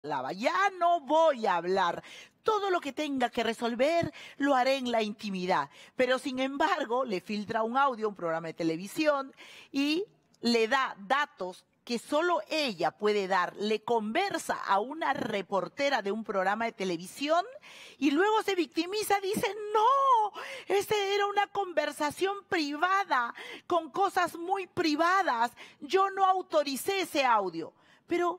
Ya no voy a hablar. Todo lo que tenga que resolver lo haré en la intimidad. Pero sin embargo, le filtra un audio a un programa de televisión y le da datos que solo ella puede dar. Le conversa a una reportera de un programa de televisión y luego se victimiza, dice, no, esa era una conversación privada, con cosas muy privadas. Yo no autoricé ese audio. Pero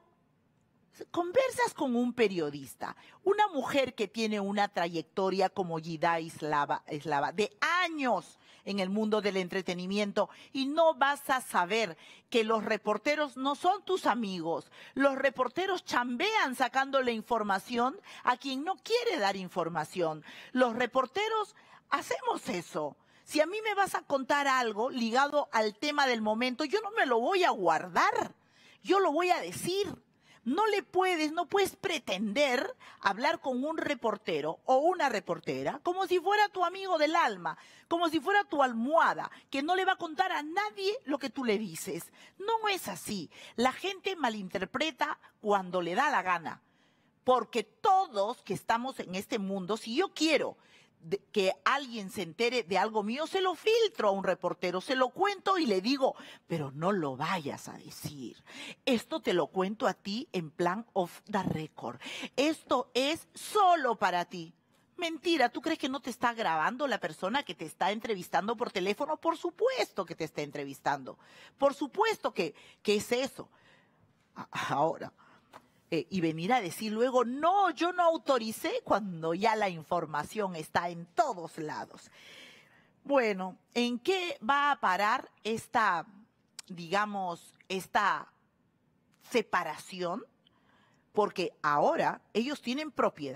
conversas con un periodista, una mujer que tiene una trayectoria como Yida Eslava de años en el mundo del entretenimiento, y no vas a saber que los reporteros no son tus amigos. Los reporteros chambean sacándole información a quien no quiere dar información. Los reporteros hacemos eso. Si a mí me vas a contar algo ligado al tema del momento, yo no me lo voy a guardar, yo lo voy a decir. No puedes pretender hablar con un reportero o una reportera como si fuera tu amigo del alma, como si fuera tu almohada, que no le va a contar a nadie lo que tú le dices. No es así. La gente malinterpreta cuando le da la gana, porque todos que estamos en este mundo, si yo quiero que alguien se entere de algo mío, se lo filtro a un reportero, se lo cuento y le digo, pero no lo vayas a decir. Esto te lo cuento a ti en plan off the record. Esto es solo para ti. Mentira, ¿tú crees que no te está grabando la persona que te está entrevistando por teléfono? Por supuesto que te está entrevistando. Por supuesto que es eso. Ahora, y venir a decir luego, no, yo no autoricé, cuando ya la información está en todos lados. Bueno, ¿en qué va a parar esta, digamos, esta separación? Porque ahora ellos tienen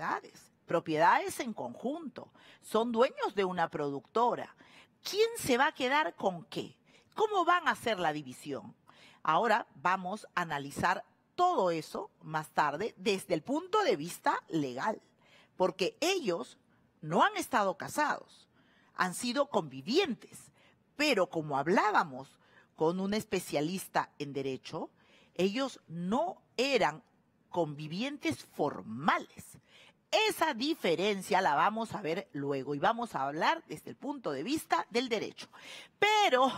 propiedades en conjunto, son dueños de una productora. ¿Quién se va a quedar con qué? ¿Cómo van a hacer la división? Ahora vamos a analizar todo eso más tarde desde el punto de vista legal, porque ellos no han estado casados, han sido convivientes, pero como hablábamos con un especialista en derecho, ellos no eran convivientes formales. Esa diferencia la vamos a ver luego y vamos a hablar desde el punto de vista del derecho. Pero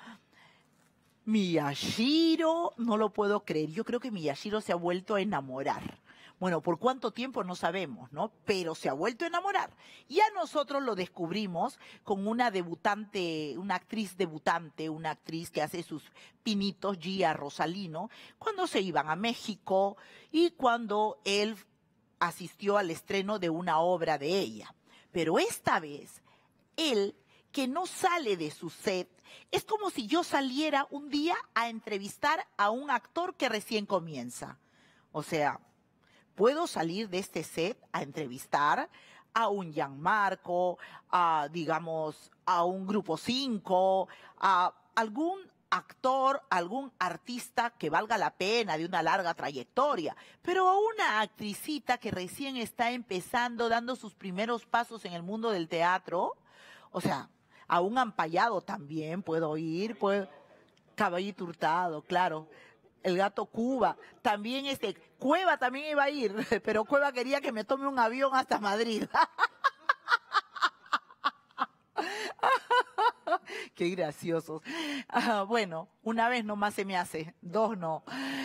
Miyashiro, no lo puedo creer. Yo creo que Miyashiro se ha vuelto a enamorar. Bueno, ¿por cuánto tiempo? No sabemos, ¿no? Pero se ha vuelto a enamorar. Y a nosotros lo descubrimos con una debutante, una actriz debutante, una actriz que hace sus pinitos, Gia Rosalino, cuando se iban a México y cuando él asistió al estreno de una obra de ella. Pero esta vez, él, que no sale de su set, es como si yo saliera un día a entrevistar a un actor que recién comienza. O sea, puedo salir de este set a entrevistar a un Gianmarco, digamos, a un Grupo 5, a algún actor, algún artista que valga la pena, de una larga trayectoria, pero a una actricita que recién está empezando, dando sus primeros pasos en el mundo del teatro. O sea, a un Ampayado también puedo ir, Caballito Hurtado, claro, el Gato Cuba, también Cueva también iba a ir, pero Cueva quería que me tome un avión hasta Madrid. Qué graciosos. Bueno, una vez nomás se me hace, dos no.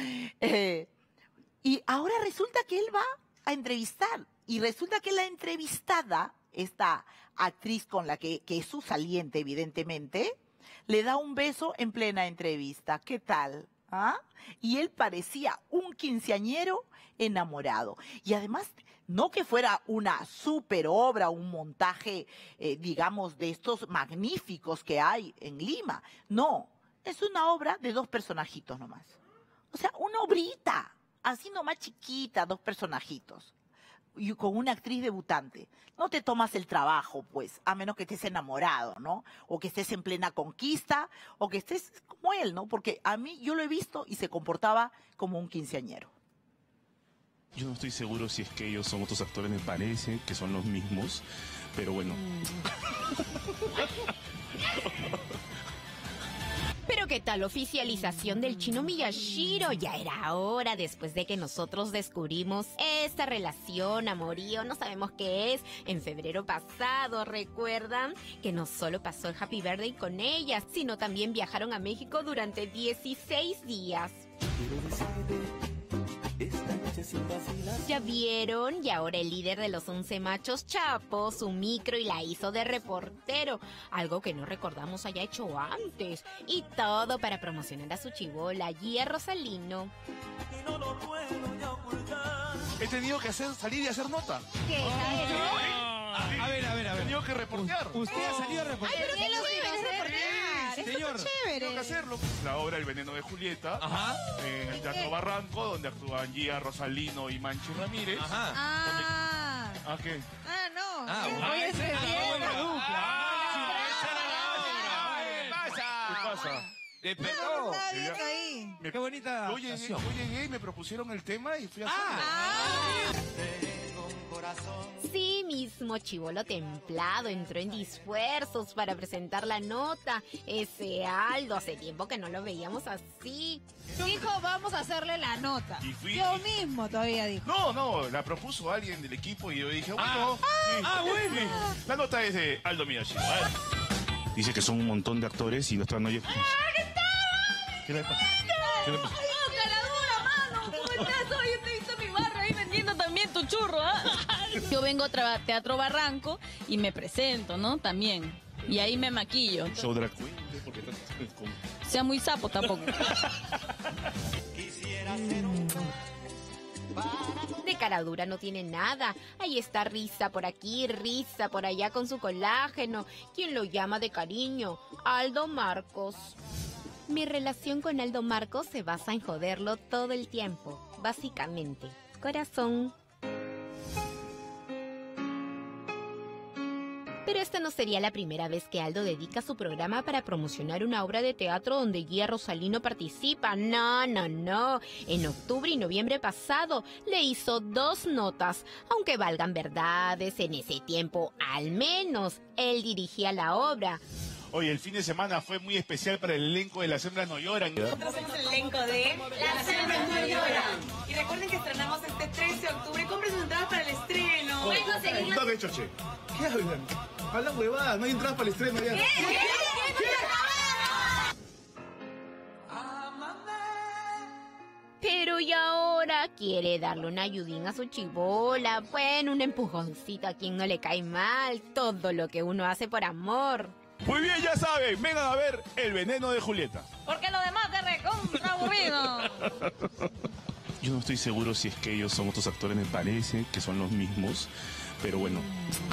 Y ahora resulta que él va a entrevistar, y resulta que la entrevistada, esta actriz con la que es su saliente, evidentemente, le da un beso en plena entrevista. ¿Qué tal? ¿Ah? Y él parecía un quinceañero enamorado. Y además, no que fuera una super obra, un montaje, digamos, de estos magníficos que hay en Lima. No, es una obra de dos personajitos nomás. O sea, una obrita, así nomás chiquita, dos personajitos. Y con una actriz debutante. No te tomas el trabajo, pues, a menos que estés enamorado, ¿no? O que estés en plena conquista, o que estés como él, ¿no? Porque a mí, yo lo he visto y se comportaba como un quinceañero. Yo no estoy seguro si es que ellos son otros actores, me parece que son los mismos, pero bueno. Pero ¿qué tal oficialización del chino Miyashiro? Ya era hora, después de que nosotros descubrimos esta relación, amorío, no sabemos qué es, en febrero pasado. ¿Recuerdan? Que no solo pasó el Happy Birthday con ella, sino también viajaron a México durante 16 días. ¿Ya vieron? Y ahora el líder de los 11 machos chapó su micro y la hizo de reportero, algo que no recordamos haya hecho antes. Y todo para promocionar a su chibola, Gia Rosalino. He tenido que salir y hacer nota. ¿Qué? A ver. He tenido que reportear. Usted ha salido a reportear. ¿Pero qué los iba a hacer? Señor. Tengo que hacerlo. La obra El veneno de Julieta, Ajá. en el Teatro Barranco, donde actúan Gia Rosalino y Manchi Ramírez. Ajá. ¿Ah, qué? No. Buena dupla. ¿Qué pasa? Le pegó. ahí. Qué bonita Yo llegué y me propusieron el tema y fui a hacerlo. Sí, mismo chibolo templado entró en esfuerzos para presentar la nota. Ese Aldo, hace tiempo que no lo veíamos así. Dijo, vamos a hacerle la nota. Y fui- Yo mismo todavía dijo. No, la propuso alguien del equipo y yo dije, bueno. Bueno. Sí. La nota es de Aldo Miyashiro. A ver. Dice que son un montón de actores y nuestra noche. ¿Qué le pasa? ¿Qué le pasa? ¡Caladura, mano! ¿Cómo estás? Oye, te he visto mi barra ahí vendiendo también tu churro, ¿ah? Yo vengo a Teatro Barranco y me presento, ¿no? También. Y ahí me maquillo. Show drag queen, porque estás con... Sea muy sapo tampoco. De caradura no tiene nada. Ahí está risa por aquí, risa por allá con su colágeno. ¿Quién lo llama de cariño? Aldo Marcos. Mi relación con Aldo Marcos se basa en joderlo todo el tiempo. Básicamente. Corazón. Pero esta no sería la primera vez que Aldo dedica su programa para promocionar una obra de teatro donde Gia Rosalino participa. No. En octubre y noviembre pasado le hizo 2 notas. Aunque valgan verdades, en ese tiempo, al menos, él dirigía la obra. Oye, el fin de semana fue muy especial para el elenco de Las Hembras No Lloran. Nosotros somos el elenco de Las Hembras No Lloran. Y recuerden que estrenamos este 13 de octubre. Compren sus entradas para el estreno. Pueden conseguirlas. ¿Dónde, Choche? ¿Qué hablan? Hablan huevadas, no hay entradas para el estreno ya. Pero y ahora quiere darle una ayudín a su chibola. Bueno, un empujoncito a quien no le cae mal. Todo lo que uno hace por amor. Muy bien, ya saben, vengan a ver El veneno de Julieta. Porque lo demás es recontra aburrido. Yo no estoy seguro si es que ellos son otros actores, me parece que son los mismos, pero bueno.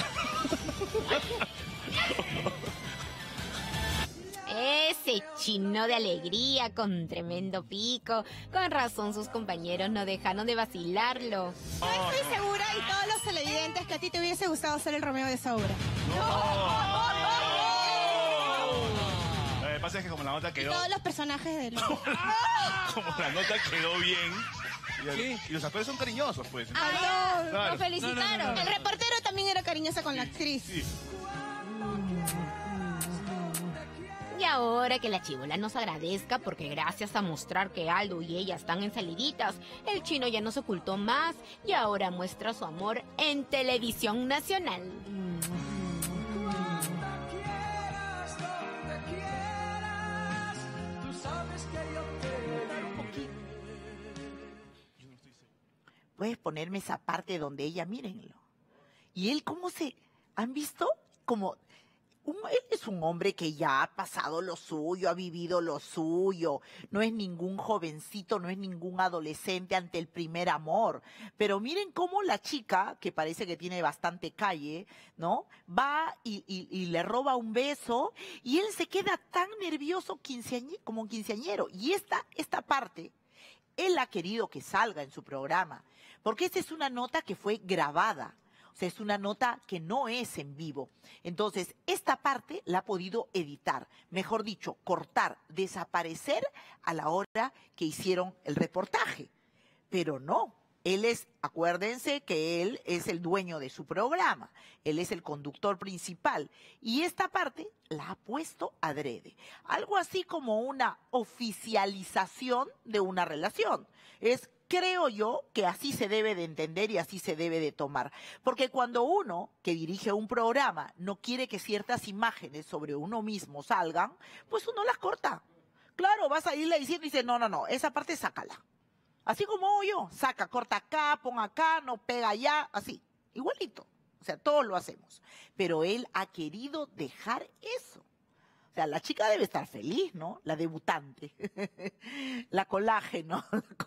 Ese chino de alegría con tremendo pico. Con razón sus compañeros no dejaron de vacilarlo. Estoy segura y todos los televidentes que a ti te hubiese gustado ser el Romeo de esa obra. Lo que pasa es que como la nota Y quedó... todos los personajes de los... Como la nota quedó bien... Y los actores son cariñosos, pues. Claro. Lo felicitaron. El reportero también era cariñoso con la actriz. Sí. Y ahora que la chibola nos agradezca porque gracias a mostrar que Aldo y ella están en saliditas, el chino ya no se ocultó más y ahora muestra su amor en televisión nacional. Puedes ponerme esa parte donde ella, mírenlo. Y él, ¿cómo se...? ¿Han visto? Como... él es un hombre que ya ha pasado lo suyo, ha vivido lo suyo. No es ningún jovencito, no es ningún adolescente ante el primer amor. Pero miren cómo la chica, que parece que tiene bastante calle, ¿no? Va y le roba un beso y él se queda tan nervioso como un quinceañero. Y esta parte, él ha querido que salga en su programa. Porque esta es una nota que fue grabada. O sea, es una nota que no es en vivo. Entonces, esta parte la ha podido editar, mejor dicho, cortar, desaparecer a la hora que hicieron el reportaje. Pero no, Él es, acuérdense que él es el dueño de su programa, él es el conductor principal y esta parte la ha puesto adrede. Algo así como una oficialización de una relación. Creo yo que así se debe de entender y así se debe de tomar. Porque cuando uno que dirige un programa no quiere que ciertas imágenes sobre uno mismo salgan, pues uno las corta. Claro, vas a irle diciendo y dice, no, esa parte sácala. Así como hago yo, saca, corta acá, pon acá, no pega allá, así, igualito. O sea, todos lo hacemos. Pero él ha querido dejar eso. O sea, la chica debe estar feliz, ¿no? La debutante. La colágeno.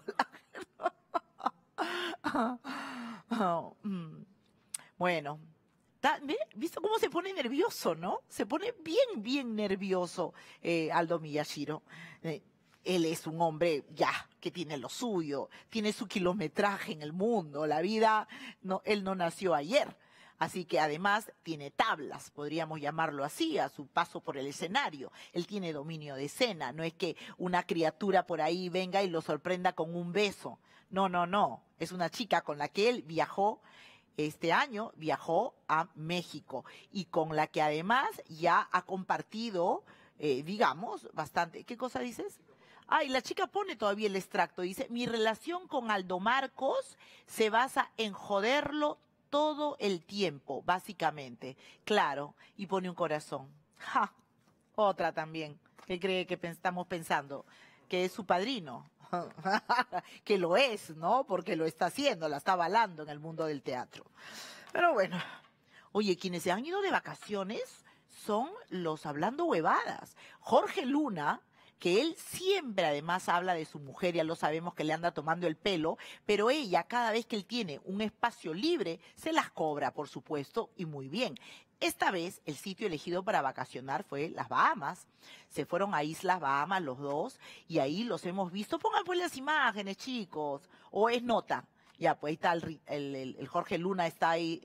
Bueno, ¿visto cómo se pone nervioso, no? Se pone bien nervioso Aldo Miyashiro. Él es un hombre ya que tiene lo suyo, tiene su kilometraje en el mundo, la vida, él no nació ayer. Así que además tiene tablas, podríamos llamarlo así, a su paso por el escenario. Él tiene dominio de escena, no es que una criatura por ahí venga y lo sorprenda con un beso. No. Es una chica con la que él viajó, este año viajó a México y con la que además ya ha compartido, digamos, bastante. ¿Qué cosa dices? Y la chica pone todavía el extracto, dice, mi relación con Aldo Marcos se basa en joderlo todo el tiempo, básicamente. Claro, y pone un corazón. ¡Ja! Otra también, que cree que estamos pensando, que es su padrino. Que lo es, ¿no? Porque lo está haciendo, la está avalando en el mundo del teatro. Pero bueno, oye, quienes se han ido de vacaciones son los hablando huevadas. Jorge Luna, que él siempre además habla de su mujer, ya lo sabemos que le anda tomando el pelo, pero ella cada vez que él tiene un espacio libre, se las cobra, por supuesto, y muy bien. Esta vez el sitio elegido para vacacionar fue las Bahamas. Se fueron a Islas Bahamas los dos y ahí los hemos visto. Pongan pues las imágenes, chicos. O es nota. Ya, pues ahí está el Jorge Luna, está ahí.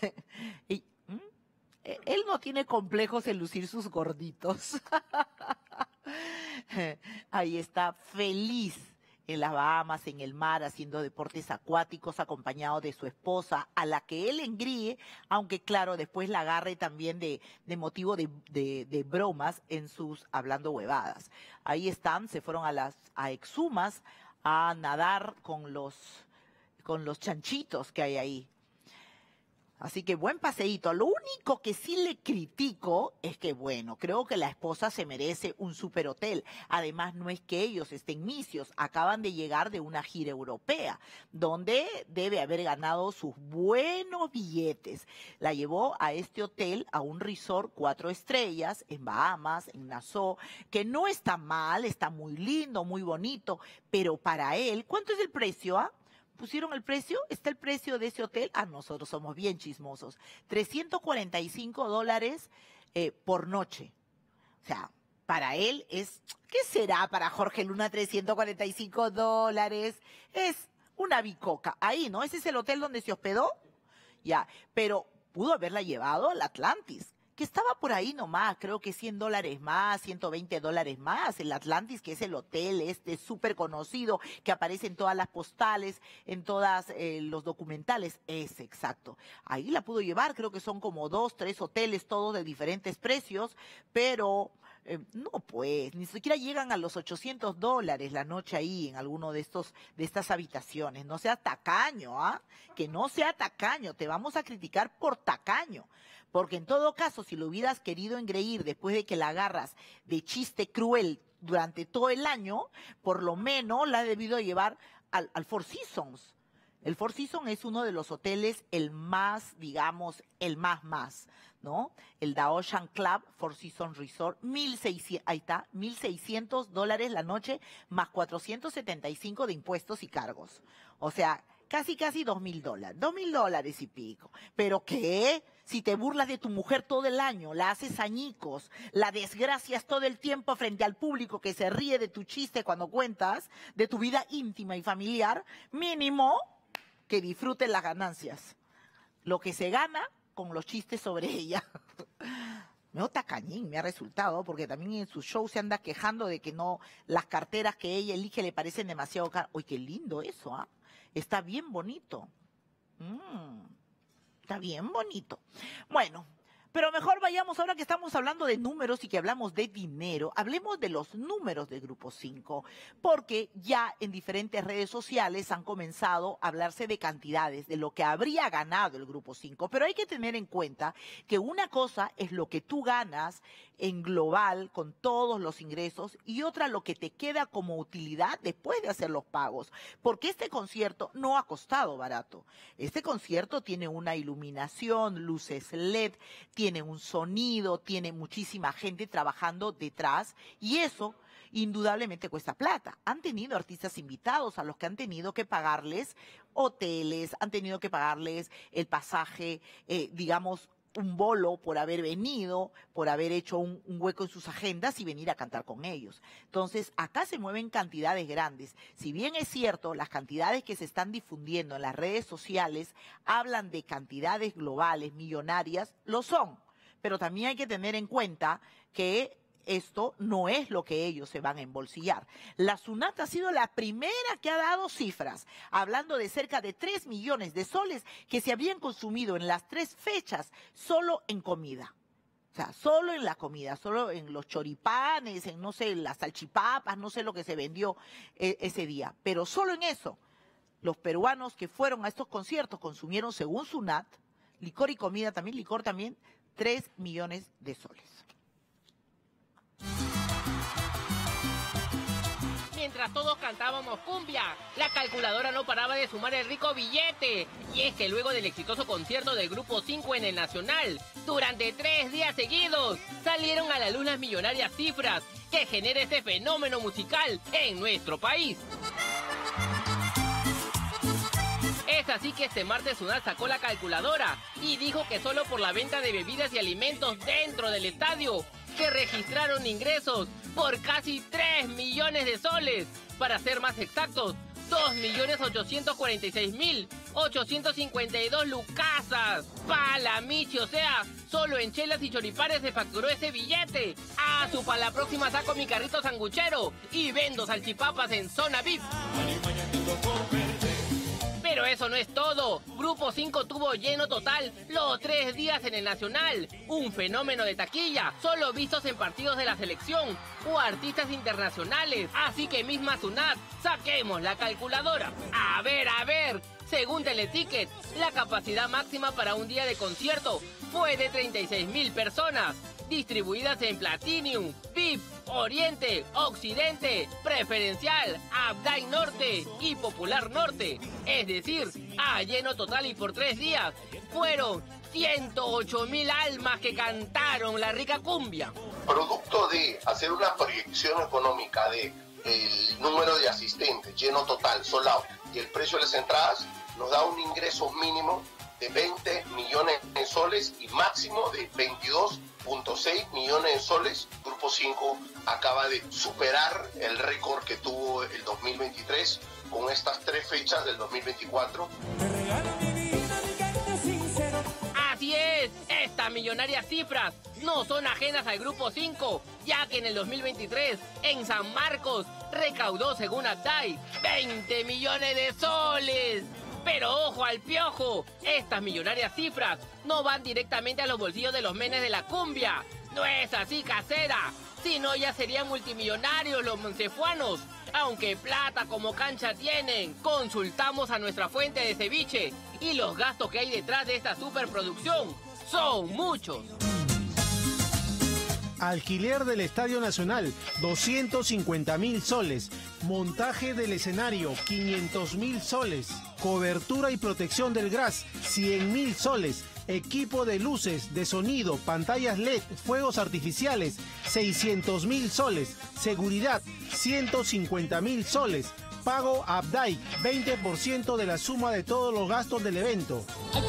Él no tiene complejos en lucir sus gorditos. Ahí está, feliz en las Bahamas, en el mar, haciendo deportes acuáticos, acompañado de su esposa, a la que él engríe, aunque claro, después la agarre también de motivo de bromas en sus hablando huevadas. Ahí están, se fueron a Exumas a nadar con los chanchitos que hay ahí. Así que buen paseíto. Lo único que sí le critico es que, bueno, creo que la esposa se merece un superhotel. Además, no es que ellos estén misios, acaban de llegar de una gira europea, donde debe haber ganado sus buenos billetes. La llevó a este hotel, a un resort 4 estrellas, en Bahamas, en Nassau, que no está mal, está muy lindo, muy bonito, pero para él, ¿cuánto es el precio, ¿Pusieron el precio? ¿Está el precio de ese hotel? Nosotros somos bien chismosos. $345 por noche. O sea, para él es... ¿Qué será para Jorge Luna $345? Es una bicoca. Ahí, ¿no? ¿Ese es el hotel donde se hospedó? Ya, pero pudo haberla llevado al Atlantis, que estaba por ahí nomás, creo que $100 más, $120 más, el Atlantis, que es el hotel súper conocido, que aparece en todas las postales, en todos los documentales, es exacto. Ahí la pudo llevar, creo que son como 2, 3 hoteles, todos de diferentes precios, pero... no, pues, ni siquiera llegan a los $800 la noche ahí en alguno de estas habitaciones. No sea tacaño, que no sea tacaño, te vamos a criticar por tacaño. Porque en todo caso, si lo hubieras querido engreír después de que la agarras de chiste cruel durante todo el año, por lo menos la has debido llevar al Four Seasons. El Four Seasons es uno de los hoteles el más, digamos, el más, ¿no? El The Ocean Club, Four Seasons Resort, 1,600, ahí está, $1,600 la noche, más 475 de impuestos y cargos. O sea, casi $2,000, $2,000 y pico. ¿Pero qué? Si te burlas de tu mujer todo el año, la haces añicos, la desgracias todo el tiempo frente al público que se ríe de tu chiste cuando cuentas, de tu vida íntima y familiar, mínimo que disfruten las ganancias. Lo que se gana con los chistes sobre ella. Medio tacañín me ha resultado, porque también en su show se anda quejando de que no, las carteras que ella elige le parecen demasiado caras. ¡Uy, qué lindo eso! Está bien bonito. Está bien bonito. Bueno, pero mejor vayamos, ahora que estamos hablando de números y que hablamos de dinero, hablemos de los números del Grupo 5, porque ya en diferentes redes sociales han comenzado a hablarse de cantidades, de lo que habría ganado el Grupo 5, pero hay que tener en cuenta que una cosa es lo que tú ganas en global con todos los ingresos y otra lo que te queda como utilidad después de hacer los pagos, porque este concierto no ha costado barato. Este concierto tiene una iluminación, luces LED, tiene un sonido, tiene muchísima gente trabajando detrás y eso indudablemente cuesta plata. Han tenido artistas invitados a los que han tenido que pagarles hoteles, han tenido que pagarles el pasaje, digamos, un bolo por haber venido, por haber hecho un hueco en sus agendas y venir a cantar con ellos. Entonces, acá se mueven cantidades grandes. Si bien es cierto, las cantidades que se están difundiendo en las redes sociales hablan de cantidades globales, millonarias, lo son. Pero también hay que tener en cuenta que esto no es lo que ellos se van a embolsillar. La SUNAT ha sido la primera que ha dado cifras, hablando de cerca de 3 millones de soles que se habían consumido en las 3 fechas solo en comida. O sea, solo en la comida, solo en los choripanes, en no sé, las salchipapas, no sé lo que se vendió ese día. Pero solo en eso, los peruanos que fueron a estos conciertos consumieron, según SUNAT, licor y comida también, licor también, 3 millones de soles. Mientras todos cantábamos cumbia, la calculadora no paraba de sumar el rico billete. Y es que luego del exitoso concierto del Grupo 5 en el Nacional, durante 3 días seguidos, salieron a la luz las millonarias cifras que genera este fenómeno musical en nuestro país. Es así que este martes SUNAT sacó la calculadora y dijo que solo por la venta de bebidas y alimentos dentro del estadio se registraron ingresos por casi 3 millones de soles. Para ser más exactos, 2.846.852 lucasas. Palamichi, o sea, solo en chelas y choripanes se facturó ese billete. Para la próxima saco mi carrito sanguchero y vendo salchipapas en zona VIP. Pero eso no es todo. Grupo 5 tuvo lleno total los 3 días en el Nacional. Un fenómeno de taquilla, solo vistos en partidos de la selección o artistas internacionales. Así que misma SUNAT, saquemos la calculadora. A ver, según Teleticket, la capacidad máxima para un día de concierto fue de 36.000 personas, distribuidas en Platinum, VIP, Oriente, Occidente, Preferencial, Abday Norte y Popular Norte. Es decir, a lleno total y por 3 días, fueron 108.000 almas que cantaron la rica cumbia. Producto de hacer una proyección económica de el número de asistentes, lleno total, sold out, y el precio de las entradas, nos da un ingreso mínimo de 20 millones de soles y máximo de 22.6 millones de soles. Grupo 5 acaba de superar el récord que tuvo el 2023 con estas 3 fechas del 2024. Así es, estas millonarias cifras no son ajenas al Grupo 5, ya que en el 2023, en San Marcos, recaudó, según Abday, 20 millones de soles. Pero ojo al piojo, estas millonarias cifras no van directamente a los bolsillos de los menes de la cumbia. No es así, casera, si no ya serían multimillonarios los montefuanos. Aunque plata como cancha tienen, consultamos a nuestra fuente de ceviche y los gastos que hay detrás de esta superproducción son muchos. Alquiler del Estadio Nacional, 250.000 soles. Montaje del escenario, 500.000 soles. Cobertura y protección del GRAS, 100.000 soles. Equipo de luces, de sonido, pantallas LED, fuegos artificiales, 600.000 soles. Seguridad, 150.000 soles. Pago Abday, 20% de la suma de todos los gastos del evento.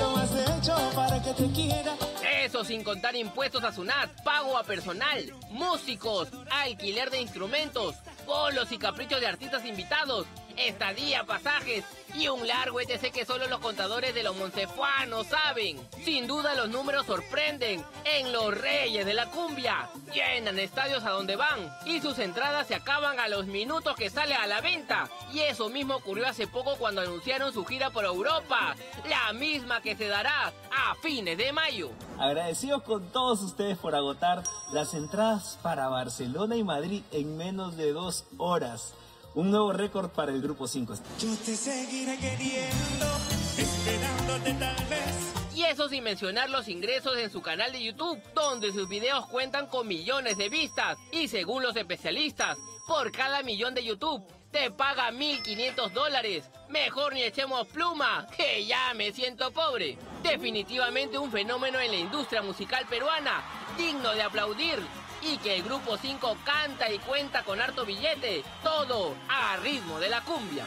Eso sin contar impuestos a SUNAT, pago a personal, músicos, alquiler de instrumentos, polos y caprichos de artistas invitados, estadía, pasajes Y un largo etc que solo los contadores de los moncefuanos saben. Sin duda los números sorprenden. En los Reyes de la Cumbia llenan estadios a donde van y sus entradas se acaban a los minutos que sale a la venta. Y eso mismo ocurrió hace poco cuando anunciaron su gira por Europa, la misma que se dará a fines de mayo. Agradecidos con todos ustedes por agotar las entradas para Barcelona y Madrid en menos de 2 horas. Un nuevo récord para el Grupo 5. Yo te seguiré queriendo, esperándote tal vez. Y eso sin mencionar los ingresos en su canal de YouTube, donde sus videos cuentan con millones de vistas. Y según los especialistas, por cada millón de YouTube te paga $1.500. Mejor ni echemos pluma, que ya me siento pobre. Definitivamente un fenómeno en la industria musical peruana, digno de aplaudir. Y que el Grupo 5 canta y cuenta con harto billete, todo a ritmo de la cumbia.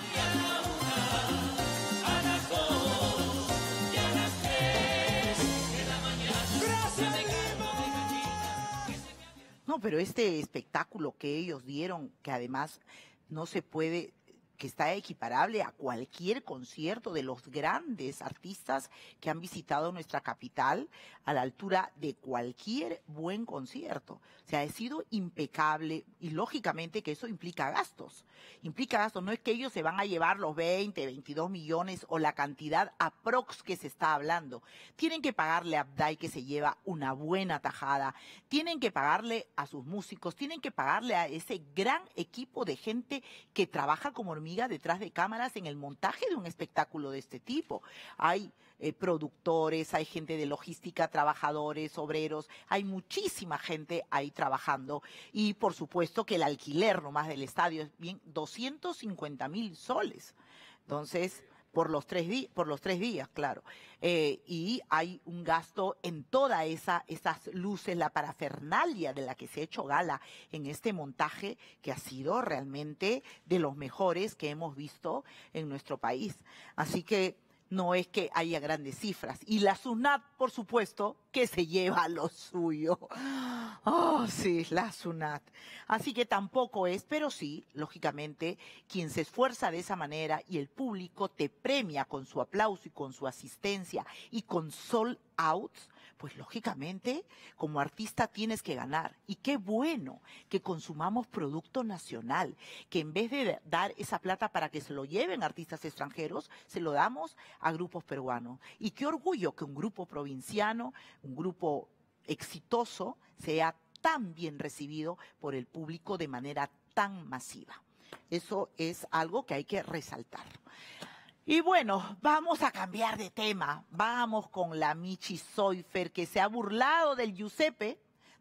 No, pero este espectáculo que ellos dieron, que además no se puede, que está equiparable a cualquier concierto de los grandes artistas que han visitado nuestra capital, a la altura de cualquier buen concierto. O sea, ha sido impecable y lógicamente que eso implica gastos. Implica gastos, no es que ellos se van a llevar los 20, 22 millones o la cantidad aprox que se está hablando. Tienen que pagarle a Abday, que se lleva una buena tajada, tienen que pagarle a sus músicos, tienen que pagarle a ese gran equipo de gente que trabaja como hormiga detrás de cámaras en el montaje de un espectáculo de este tipo. Hay productores, hay gente de logística, trabajadores, obreros, hay muchísima gente ahí trabajando y por supuesto que el alquiler nomás del estadio es bien 250,000 soles. Entonces, por los 3 días, claro. Y hay un gasto en toda esas luces, la parafernalia de la que se ha hecho gala en este montaje que ha sido realmente de los mejores que hemos visto en nuestro país. Así que no es que haya grandes cifras. Y la SUNAT, por supuesto, que se lleva lo suyo. Oh, sí, la SUNAT. Así que tampoco es, pero sí, lógicamente, quien se esfuerza de esa manera y el público te premia con su aplauso y con su asistencia y con sold outs, pues lógicamente, como artista tienes que ganar. Y qué bueno que consumamos producto nacional, que en vez de dar esa plata para que se lo lleven artistas extranjeros, se lo damos a grupos peruanos. Y qué orgullo que un grupo provinciano, un grupo exitoso, sea tan bien recibido por el público de manera tan masiva. Eso es algo que hay que resaltar. Y bueno, vamos a cambiar de tema. Vamos con la Michi Soifer, que se ha burlado del Giuseppe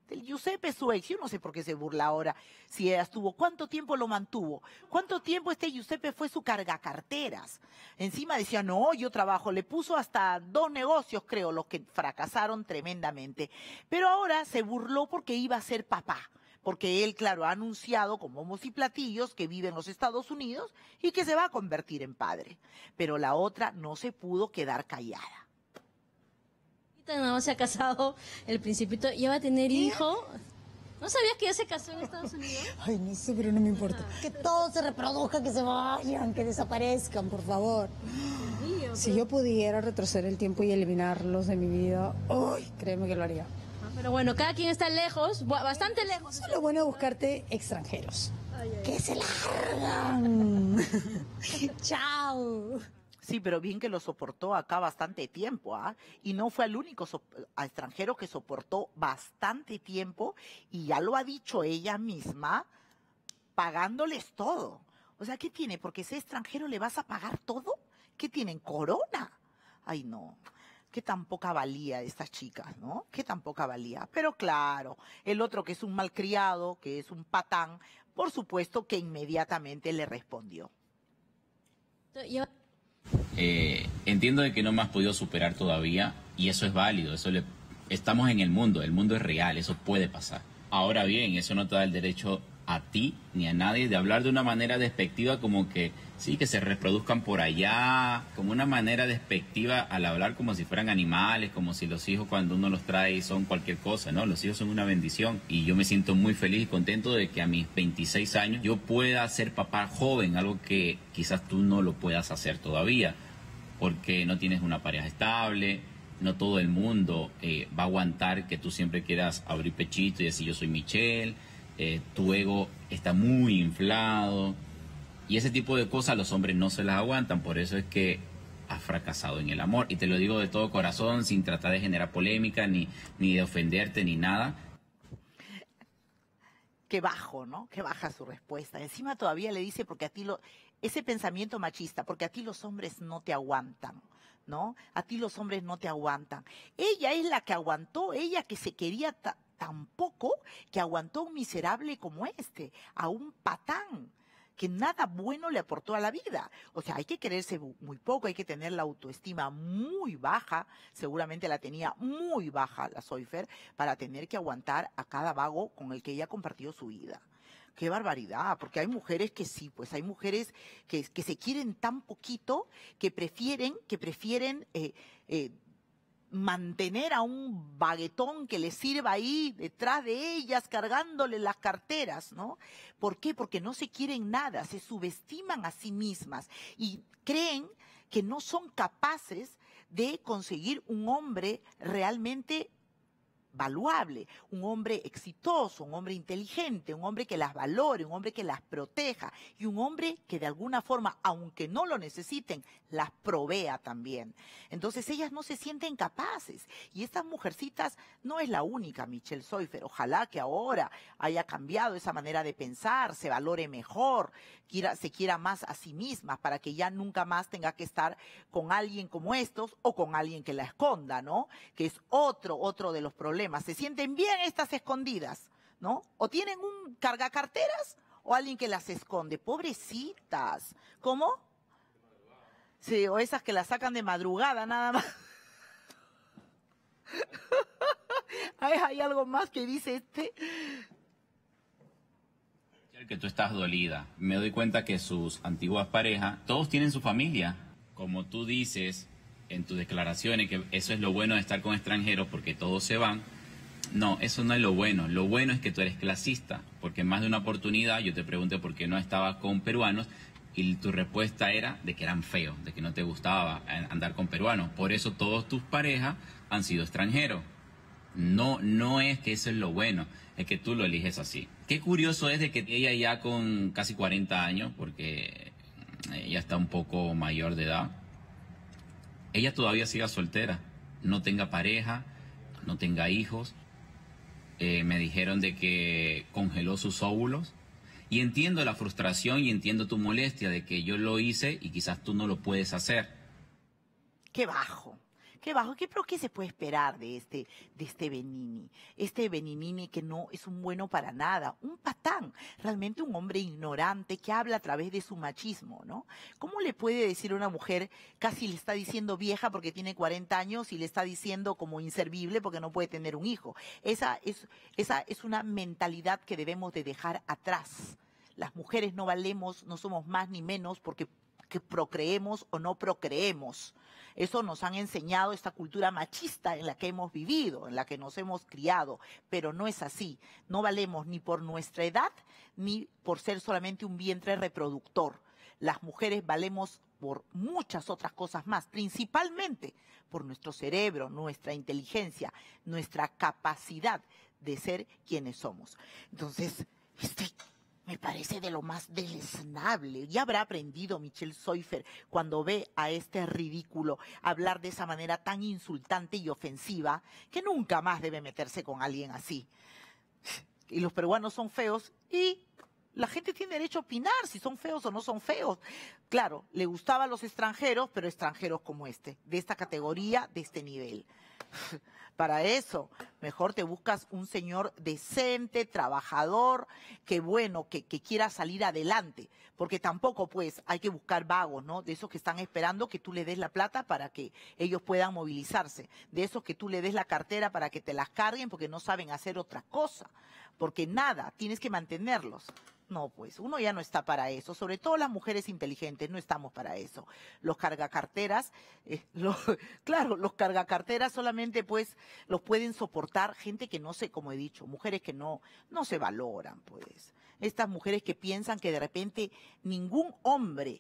su ex. Yo no sé por qué se burla ahora, si ella estuvo. ¿Cuánto tiempo lo mantuvo? ¿Cuánto tiempo este Giuseppe fue su cargacarteras? Encima decía, no, yo trabajo. Le puso hasta 2 negocios, creo, los que fracasaron tremendamente. Pero ahora se burló porque iba a ser papá. Porque él, claro, ha anunciado con bombos y platillos que vive en los Estados Unidos y que se va a convertir en padre. Pero la otra no se pudo quedar callada. No se ha casado, el Principito ya va a tener hijo. ¿No sabías que ya se casó en Estados Unidos? Ay, no sé, pero no me importa. Que todo se reproduzca, que se vayan, que desaparezcan, por favor. Si yo pudiera retroceder el tiempo y eliminarlos de mi vida, ¡ay! Créeme que lo haría. Pero bueno, cada quien está lejos, bastante lejos. Eso es lo bueno de buscarte extranjeros. ¡Que se largan! ¡Chao! Sí, pero bien que lo soportó acá bastante tiempo, ¿ah? Y no fue el único extranjero que soportó bastante tiempo, y ya lo ha dicho ella misma, pagándoles todo. O sea, ¿qué tiene? Porque ese extranjero le vas a pagar todo. ¿Qué tienen? ¿Corona? Ay, no. Qué tan poca valía estas chicas, ¿no? Qué tan poca valía. Pero claro, el otro que es un malcriado, que es un patán, por supuesto que inmediatamente le respondió. Entiendo de que no me has podido superar todavía, y eso es válido, estamos en el mundo es real, eso puede pasar. Ahora bien, eso no te da el derecho a ti ni a nadie de hablar de una manera despectiva, como que sí, que se reproduzcan por allá, como una manera despectiva al hablar como si fueran animales, como si los hijos cuando uno los trae son cualquier cosa, ¿no? Los hijos son una bendición y yo me siento muy feliz y contento de que a mis 26 años yo pueda ser papá joven, algo que quizás tú no lo puedas hacer todavía, porque no tienes una pareja estable. No todo el mundo va a aguantar que tú siempre quieras abrir pechito y decir yo soy Michelle. Tu ego está muy inflado y ese tipo de cosas los hombres no se las aguantan, por eso es que has fracasado en el amor, y te lo digo de todo corazón, sin tratar de generar polémica, ni de ofenderte, ni nada. Qué bajo, ¿no? Qué baja su respuesta. Encima todavía le dice, porque a ti ese pensamiento machista, porque a ti los hombres no te aguantan, ¿no? A ti los hombres no te aguantan. Ella es la que aguantó, ella que se quería tan poco, que aguantó a un miserable como este, a un patán, que nada bueno le aportó a la vida. O sea, hay que quererse muy poco, hay que tener la autoestima muy baja, seguramente la tenía muy baja la Soifer, para tener que aguantar a cada vago con el que ella compartió su vida. Qué barbaridad, porque hay mujeres que sí, pues hay mujeres que se quieren tan poquito que prefieren mantener a un baguetón que les sirva ahí detrás de ellas, cargándole las carteras, ¿no? ¿Por qué? Porque no se quieren nada, se subestiman a sí mismas y creen que no son capaces de conseguir un hombre realmente valuable, un hombre exitoso, un hombre inteligente, un hombre que las valore, un hombre que las proteja y un hombre que de alguna forma, aunque no lo necesiten, las provea también. Entonces ellas no se sienten capaces y estas mujercitas no es la única, Michelle Soifer. Ojalá que ahora haya cambiado esa manera de pensar, se valore mejor, se quiera más a sí misma para que ya nunca más tenga que estar con alguien como estos o con alguien que la esconda, ¿no? Que es otro de los problemas. Se sienten bien estas escondidas, ¿no? O tienen un cargacarteras o alguien que las esconde. Pobrecitas. ¿Cómo? Sí, o esas que las sacan de madrugada nada más. Hay algo más que dice Que tú estás dolida. Me doy cuenta que sus antiguas parejas, todos tienen su familia. Como tú dices en tus declaraciones, que eso es lo bueno de estar con extranjeros porque todos se van. No, eso no es lo bueno. Lo bueno es que tú eres clasista, porque en más de una oportunidad yo te pregunté por qué no estabas con peruanos y tu respuesta era de que eran feos, de que no te gustaba andar con peruanos. Por eso todos tus parejas han sido extranjeros. No es que eso es lo bueno, es que tú lo eliges así. Qué curioso es de que ella ya con casi 40 años, porque ella está un poco mayor de edad, ella todavía siga soltera, no tenga pareja, no tenga hijos. Me dijeron de que congeló sus óvulos y entiendo la frustración y entiendo tu molestia de que yo lo hice y quizás tú no lo puedes hacer. Qué bajo. Qué bajo, pero ¿qué se puede esperar de este Benigni? Este Benigni que no es un bueno para nada, un patán, realmente un hombre ignorante que habla a través de su machismo, ¿no? ¿Cómo le puede decir a una mujer, casi le está diciendo vieja porque tiene 40 años y le está diciendo como inservible porque no puede tener un hijo? Esa es una mentalidad que debemos de dejar atrás. Las mujeres no valemos, no somos más ni menos porque que procreemos o no procreemos. Eso nos han enseñado esta cultura machista en la que hemos vivido, en la que nos hemos criado, pero no es así. No valemos ni por nuestra edad, ni por ser solamente un vientre reproductor. Las mujeres valemos por muchas otras cosas más, principalmente por nuestro cerebro, nuestra inteligencia, nuestra capacidad de ser quienes somos. Entonces, me parece de lo más deleznable. Ya habrá aprendido Michelle Soifer cuando ve a este ridículo hablar de esa manera tan insultante y ofensiva que nunca más debe meterse con alguien así. Y los peruanos son feos y la gente tiene derecho a opinar si son feos o no son feos. Claro, le gustaban los extranjeros, pero extranjeros como este, de esta categoría, de este nivel. Para eso, Mejor te buscas un señor decente, trabajador, que bueno, que quiera salir adelante. Porque tampoco, pues, hay que buscar vagos, ¿no? De esos que están esperando que tú le des la plata para que ellos puedan movilizarse. De esos que tú le des la cartera para que te las carguen porque no saben hacer otra cosa. Porque nada, tienes que mantenerlos. No, pues, uno ya no está para eso. Sobre todo las mujeres inteligentes, no estamos para eso. Los cargacarteras, claro, los cargacarteras solamente, pues, los pueden soportar gente que no sé, como he dicho, mujeres que no se valoran, pues. Estas mujeres que piensan que de repente ningún hombre,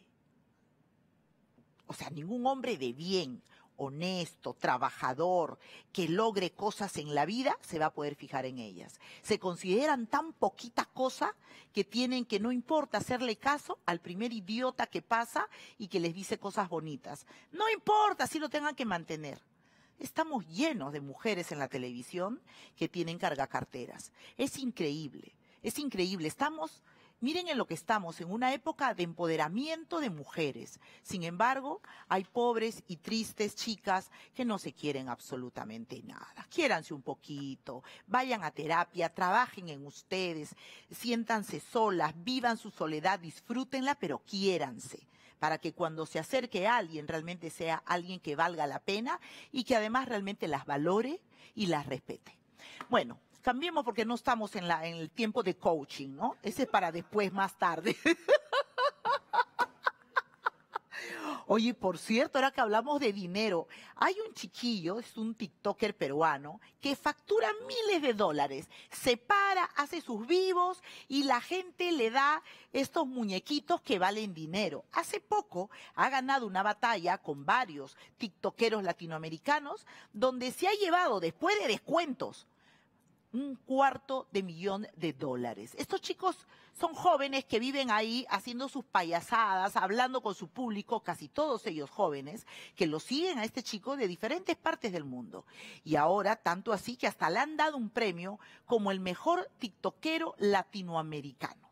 o sea, ningún hombre de bien, honesto, trabajador, que logre cosas en la vida, se va a poder fijar en ellas. Se consideran tan poquita cosa que tienen que no importa hacerle caso al primer idiota que pasa y que les dice cosas bonitas. No importa si lo tengan que mantener. Estamos llenos de mujeres en la televisión que tienen cargacarteras. Es increíble, es increíble. Miren en lo que estamos, en una época de empoderamiento de mujeres. Sin embargo, hay pobres y tristes chicas que no se quieren absolutamente nada. Quiéranse un poquito, vayan a terapia, trabajen en ustedes, siéntanse solas, vivan su soledad, disfrútenla, pero quiéranse. Para que cuando se acerque a alguien, realmente sea alguien que valga la pena y que además realmente las valore y las respete. Bueno, cambiemos porque no estamos en el tiempo de coaching, ¿no? Ese es para después, más tarde. Oye, por cierto, ahora que hablamos de dinero, hay un chiquillo, es un TikToker peruano, que factura miles de dólares. Se para, hace sus vivos y la gente le da estos muñequitos que valen dinero. Hace poco ha ganado una batalla con varios tiktokeros latinoamericanos donde se ha llevado, después de descuentos, $250,000. Estos chicos son jóvenes que viven ahí haciendo sus payasadas, hablando con su público, casi todos ellos jóvenes, que lo siguen a este chico de diferentes partes del mundo. Y ahora, tanto así que hasta le han dado un premio como el mejor tiktokero latinoamericano.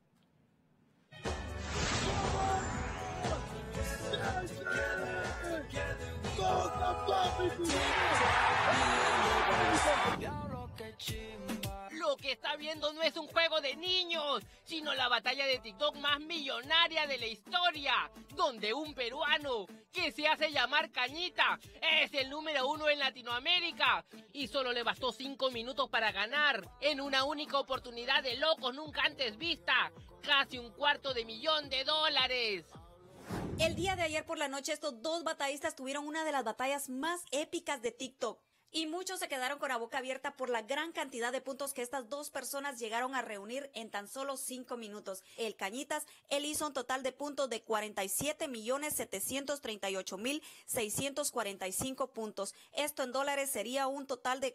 Lo que está viendo no es un juego de niños, sino la batalla de TikTok más millonaria de la historia, donde un peruano que se hace llamar Cañita es el número 1 en Latinoamérica y solo le bastó 5 minutos para ganar en una única oportunidad de locos nunca antes vista, casi $250,000. El día de ayer por la noche estos dos batallistas tuvieron una de las batallas más épicas de TikTok. Y muchos se quedaron con la boca abierta por la gran cantidad de puntos que estas dos personas llegaron a reunir en tan solo 5 minutos. El Cañitas, él hizo un total de puntos de 47,738,645 puntos. Esto en dólares sería un total de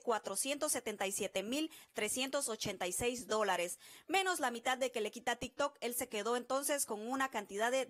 $477,386. Menos la mitad de que le quita TikTok, él se quedó entonces con una cantidad de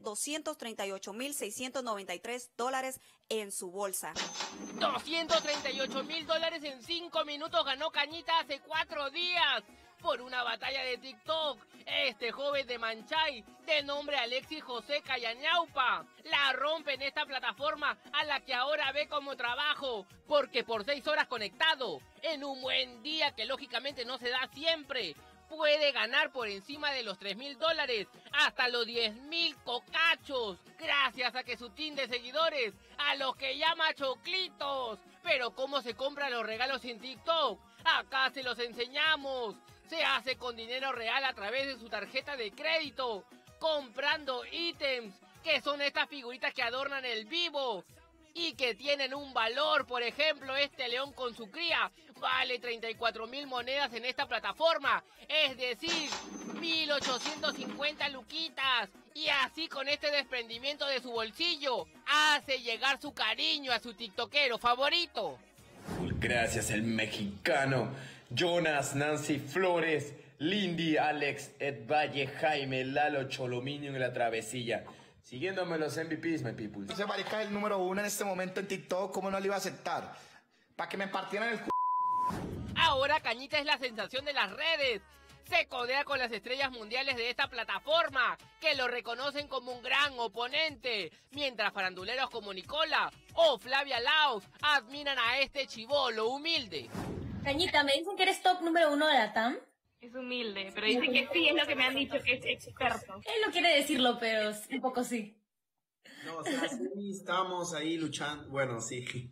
$238,693 en su bolsa. $238,000 en 5 minutos ganó Cañita hace 4 días por una batalla de TikTok. Este joven de Manchay, de nombre Alexis José Cayañaupa, la rompe en esta plataforma a la que ahora ve como trabajo, porque por 6 horas conectado, en un buen día que lógicamente no se da siempre, puede ganar por encima de los $3,000 hasta los 10,000 cocachos, gracias a que su team de seguidores, a los que llama choclitos. Pero ¿cómo se compran los regalos en TikTok? Acá se los enseñamos. Se hace con dinero real a través de su tarjeta de crédito, comprando ítems, que son estas figuritas que adornan el vivo y que tienen un valor. Por ejemplo, este león con su cría vale 34,000 monedas en esta plataforma, es decir, 1,850 luquitas. Y así, con este desprendimiento de su bolsillo, hace llegar su cariño a su tiktokero favorito. Gracias, el mexicano Jonas, Nancy Flores, Lindy, Alex, Ed Valle, Jaime, Lalo, Cholominio en la travesilla. Siguiéndome los MVPs, my people. Ese marica es el número 1 en este momento en TikTok, ¿cómo no le iba a aceptar? Para que me partieran el c***. Ahora Cañita es la sensación de las redes. Se codea con las estrellas mundiales de esta plataforma, que lo reconocen como un gran oponente, mientras faranduleros como Nicola o Flavia Laos admiran a este chibolo humilde. Cañita, me dicen que eres top número 1 de la TAM. Es humilde, pero dice que sí, es lo que me han dicho, que es experto. Él no quiere decirlo, pero un poco sí. No, o sea, sí estamos ahí luchando. Bueno, sí.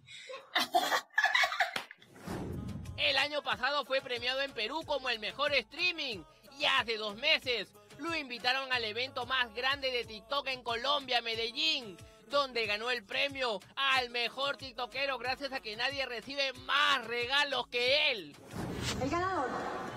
El año pasado fue premiado en Perú como el mejor streaming y hace 2 meses lo invitaron al evento más grande de TikTok en Colombia, Medellín, donde ganó el premio al mejor tiktokero gracias a que nadie recibe más regalos que él. El ganador.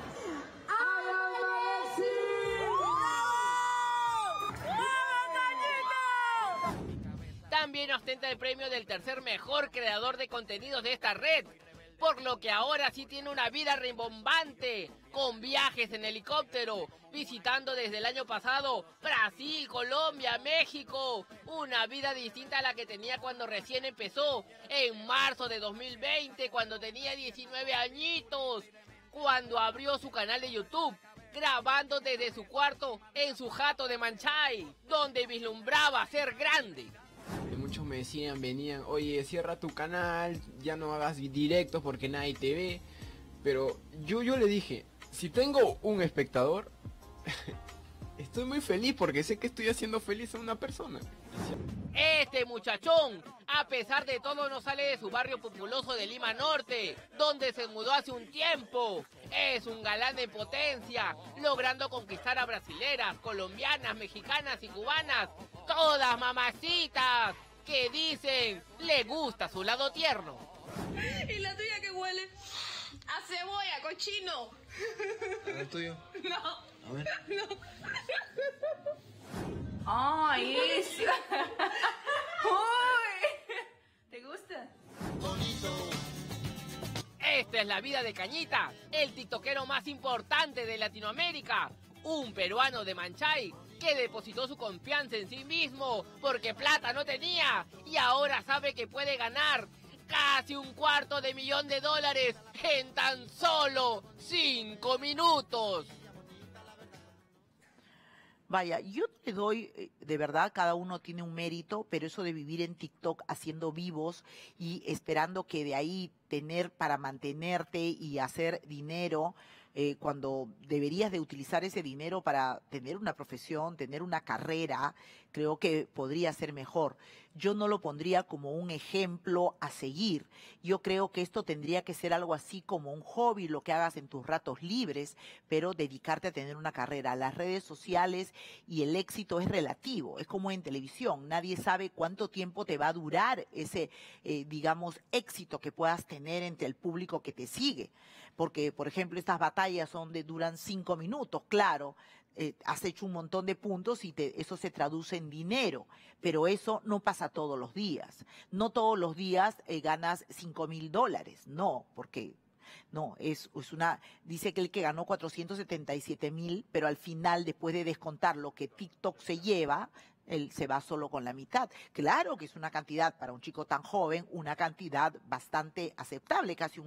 También ostenta el premio del tercer mejor creador de contenidos de esta red, por lo que ahora sí tiene una vida rimbombante, con viajes en helicóptero, visitando desde el año pasado Brasil, Colombia, México, una vida distinta a la que tenía cuando recién empezó, en marzo de 2020, cuando tenía 19 añitos, cuando abrió su canal de YouTube, grabando desde su cuarto en su jato de Manchay, donde vislumbraba ser grande. Muchos me decían, venían, oye, cierra tu canal, ya no hagas directos porque nadie te ve. Pero yo le dije, si tengo un espectador, estoy muy feliz porque sé que estoy haciendo feliz a una persona. Este muchachón, a pesar de todo, no sale de su barrio populoso de Lima Norte, donde se mudó hace un tiempo. Es un galán de potencia, logrando conquistar a brasileras, colombianas, mexicanas y cubanas, todas mamacitas, que dicen le gusta su lado tierno. ¿Y la tuya que huele? A cebolla, cochino. ¿El tuyo? No. A ver. No. ¡Ay, eso! ¡Uy! ¿Te gusta? Esta es la vida de Cañita, el tiktokero más importante de Latinoamérica. Un peruano de Manchay que depositó su confianza en sí mismo porque plata no tenía y ahora sabe que puede ganar casi $250,000 en tan solo 5 minutos. Vaya, yo te doy, de verdad, cada uno tiene un mérito, pero eso de vivir en TikTok haciendo vivos y esperando que de ahí tener para mantenerte y hacer dinero, cuando deberías de utilizar ese dinero para tener una profesión, tener una carrera, creo que podría ser mejor. Yo no lo pondría como un ejemplo a seguir. Yo creo que esto tendría que ser algo así como un hobby, lo que hagas en tus ratos libres, pero dedicarte a tener una carrera. Las redes sociales y el éxito es relativo, es como en televisión. Nadie sabe cuánto tiempo te va a durar ese, digamos, éxito que puedas tener entre el público que te sigue. Porque, por ejemplo, estas batallas duran 5 minutos, claro. Has hecho un montón de puntos y eso se traduce en dinero, pero eso no pasa todos los días. No todos los días ganas $5,000, no, porque no, dice que el que ganó 477,000, pero al final, después de descontar lo que TikTok se lleva, él se va solo con la mitad. Claro que es una cantidad para un chico tan joven, una cantidad bastante aceptable, casi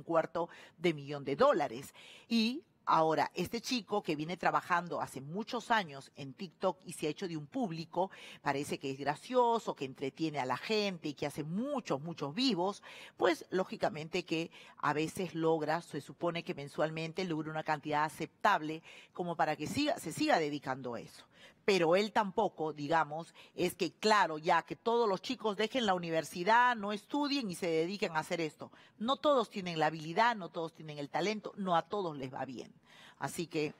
$250,000. Y ahora, este chico que viene trabajando hace muchos años en TikTok y se ha hecho de un público, parece que es gracioso, que entretiene a la gente y que hace muchos vivos, pues lógicamente que a veces se supone que mensualmente logra una cantidad aceptable como para que se siga dedicando a eso. Pero él tampoco, digamos, es que claro, ya que todos los chicos dejen la universidad, no estudien y se dediquen a hacer esto. No todos tienen la habilidad, no todos tienen el talento, no a todos les va bien. Así que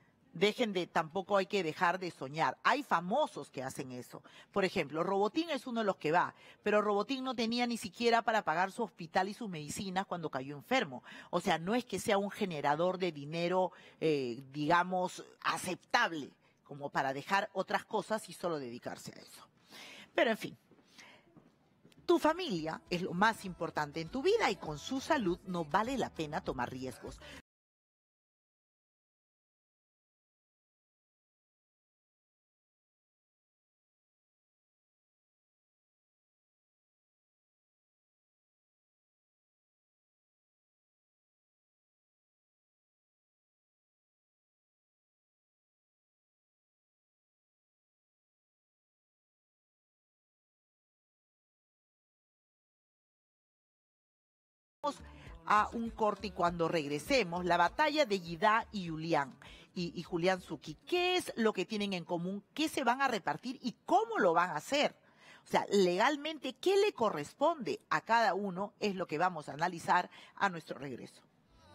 tampoco hay que dejar de soñar. Hay famosos que hacen eso. Por ejemplo, Robotín es uno de los que va, pero Robotín no tenía ni siquiera para pagar su hospital y sus medicinas cuando cayó enfermo. O sea, no es que sea un generador de dinero, digamos, aceptable, como para dejar otras cosas y solo dedicarse a eso. Pero en fin, tu familia es lo más importante en tu vida y con su salud no vale la pena tomar riesgos. a un corte y cuando regresemos, la batalla de Yida y Julián. Y Julián Zucchi, ¿qué es lo que tienen en común? ¿Qué se van a repartir y cómo lo van a hacer? O sea, legalmente, ¿qué le corresponde a cada uno? Es lo que vamos a analizar a nuestro regreso.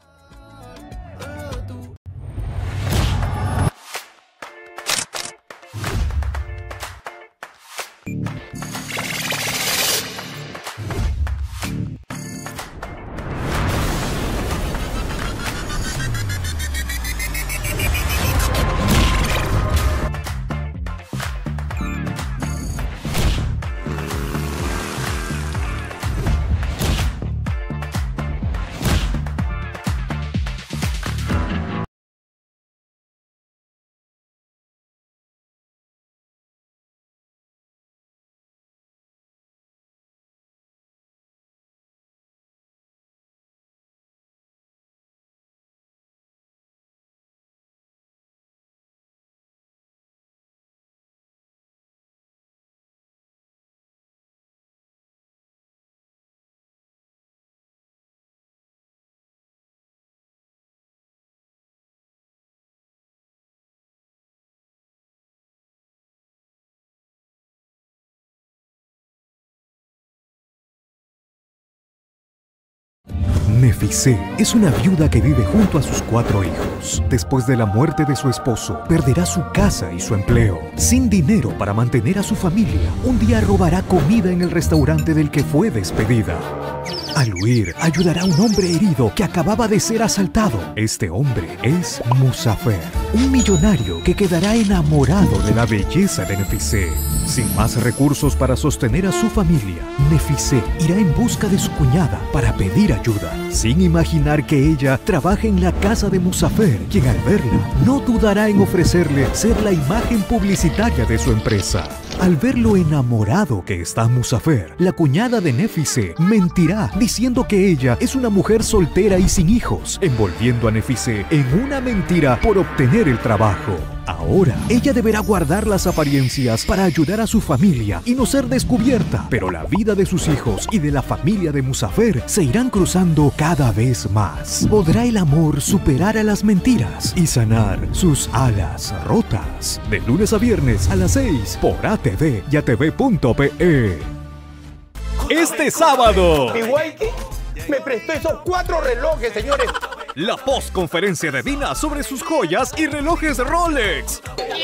Nefisé es una viuda que vive junto a sus 4 hijos. Después de la muerte de su esposo, perderá su casa y su empleo. Sin dinero para mantener a su familia, un día robará comida en el restaurante del que fue despedida. Al huir, ayudará a un hombre herido que acababa de ser asaltado. Este hombre es Musafer, un millonario que quedará enamorado de la belleza de Nefisé. Sin más recursos para sostener a su familia, Nefisé irá en busca de su cuñada para pedir ayuda, sin imaginar que ella trabaja en la casa de Musafer, quien al verla no dudará en ofrecerle ser la imagen publicitaria de su empresa. Al ver lo enamorado que está Musafer, la cuñada de Nefisé mentirá diciendo que ella es una mujer soltera y sin hijos, envolviendo a Nefisé en una mentira por obtener el trabajo. Ahora, ella deberá guardar las apariencias para ayudar a su familia y no ser descubierta, pero la vida de sus hijos y de la familia de Musafer se irán cruzando cada vez más. ¿Podrá el amor superar a las mentiras y sanar sus alas rotas? De lunes a viernes a las 6 por ATV y ATV.pe. Este sábado, Igualque me prestó esos 4 relojes, señores. la postconferencia de Dina sobre sus joyas y relojes Rolex.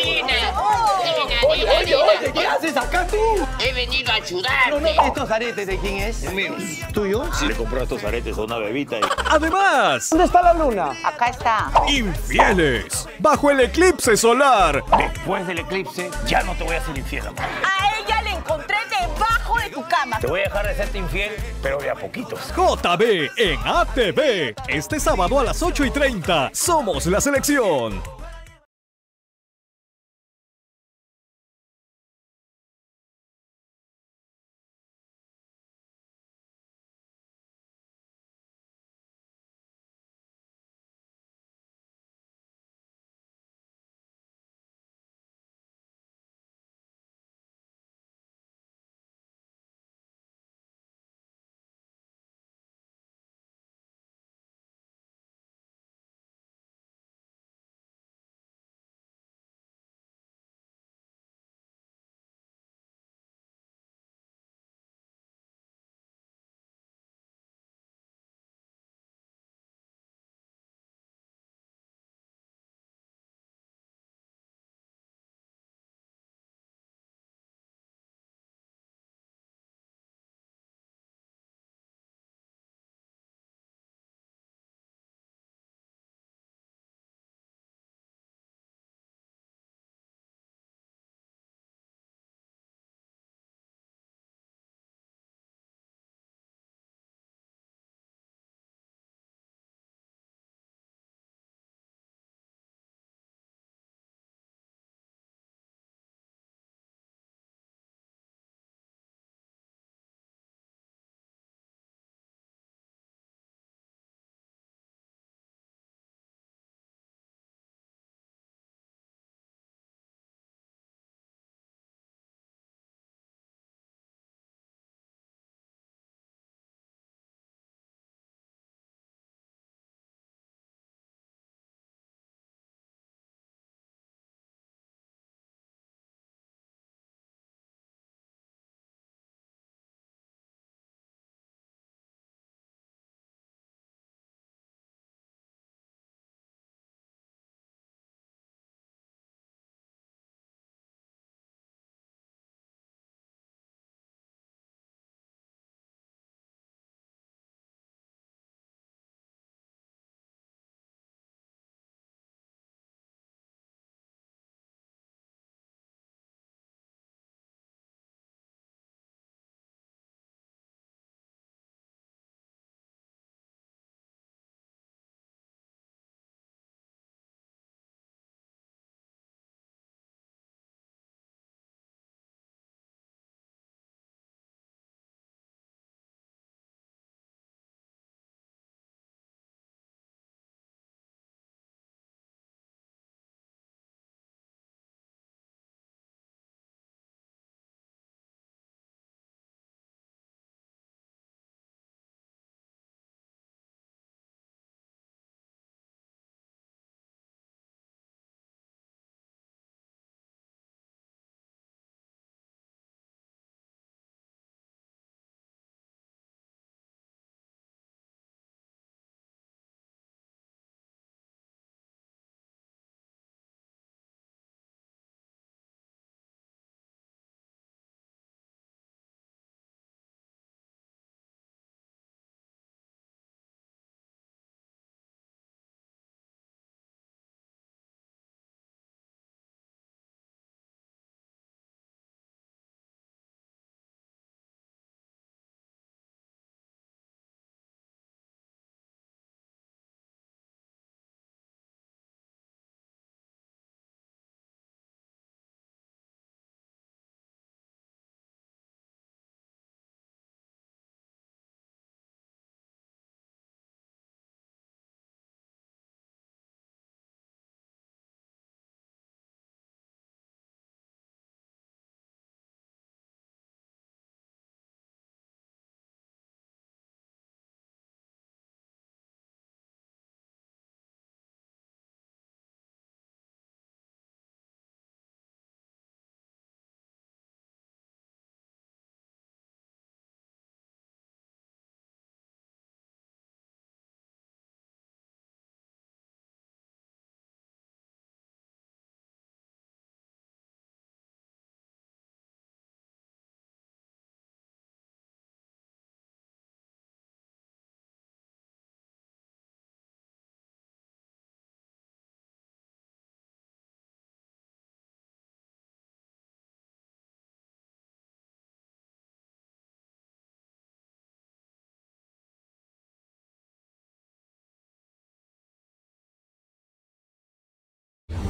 Oye, ¿qué haces acá tú? He venido a ayudarte. No, ¿estos aretes de quién es? Míos. ¿Tuyo? Sí, le compró estos aretes a una bebita. Además, ¿Dónde está la luna? Acá está. infieles, bajo el eclipse solar. Después del eclipse, ya no te voy a hacer infiel, amor. A ella le encontré debajo de tu cama. Te voy a dejar de serte infiel, pero de a poquitos. JB en ATV. Este sábado a las 8:30. Somos la selección.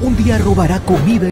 Un día robará comida.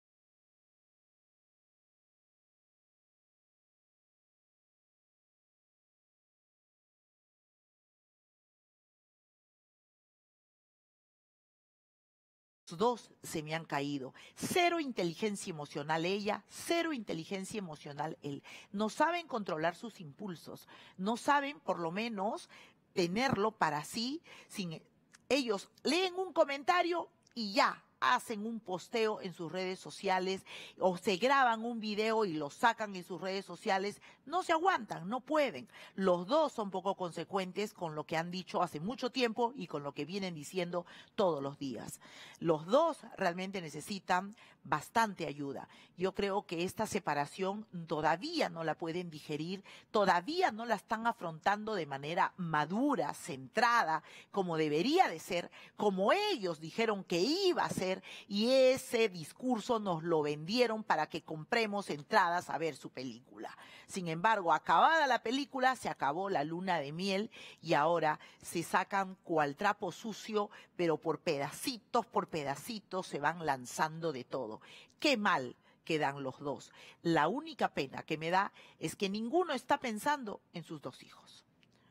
Dos se me han caído. Cero inteligencia emocional ella, cero inteligencia emocional él. No saben controlar sus impulsos, no saben por lo menos tenerlo para sí. Ellos leen un comentario y ya hacen un posteo en sus redes sociales o se graban un video y lo sacan en sus redes sociales. No se aguantan, no pueden. Los dos son poco consecuentes con lo que han dicho hace mucho tiempo y con lo que vienen diciendo todos los días. Los dos realmente necesitan bastante ayuda. Yo creo que esta separación todavía no la pueden digerir, todavía no la están afrontando de manera madura, centrada, como debería de ser, como ellos dijeron que iba a ser, y ese discurso nos lo vendieron para que compremos entradas a ver su película. Sin embargo, acabada la película, se acabó la luna de miel y ahora se sacan cual trapo sucio, pero por pedacitos se van lanzando de todo. Qué mal quedan los dos. La única pena que me da es que ninguno está pensando en sus dos hijos.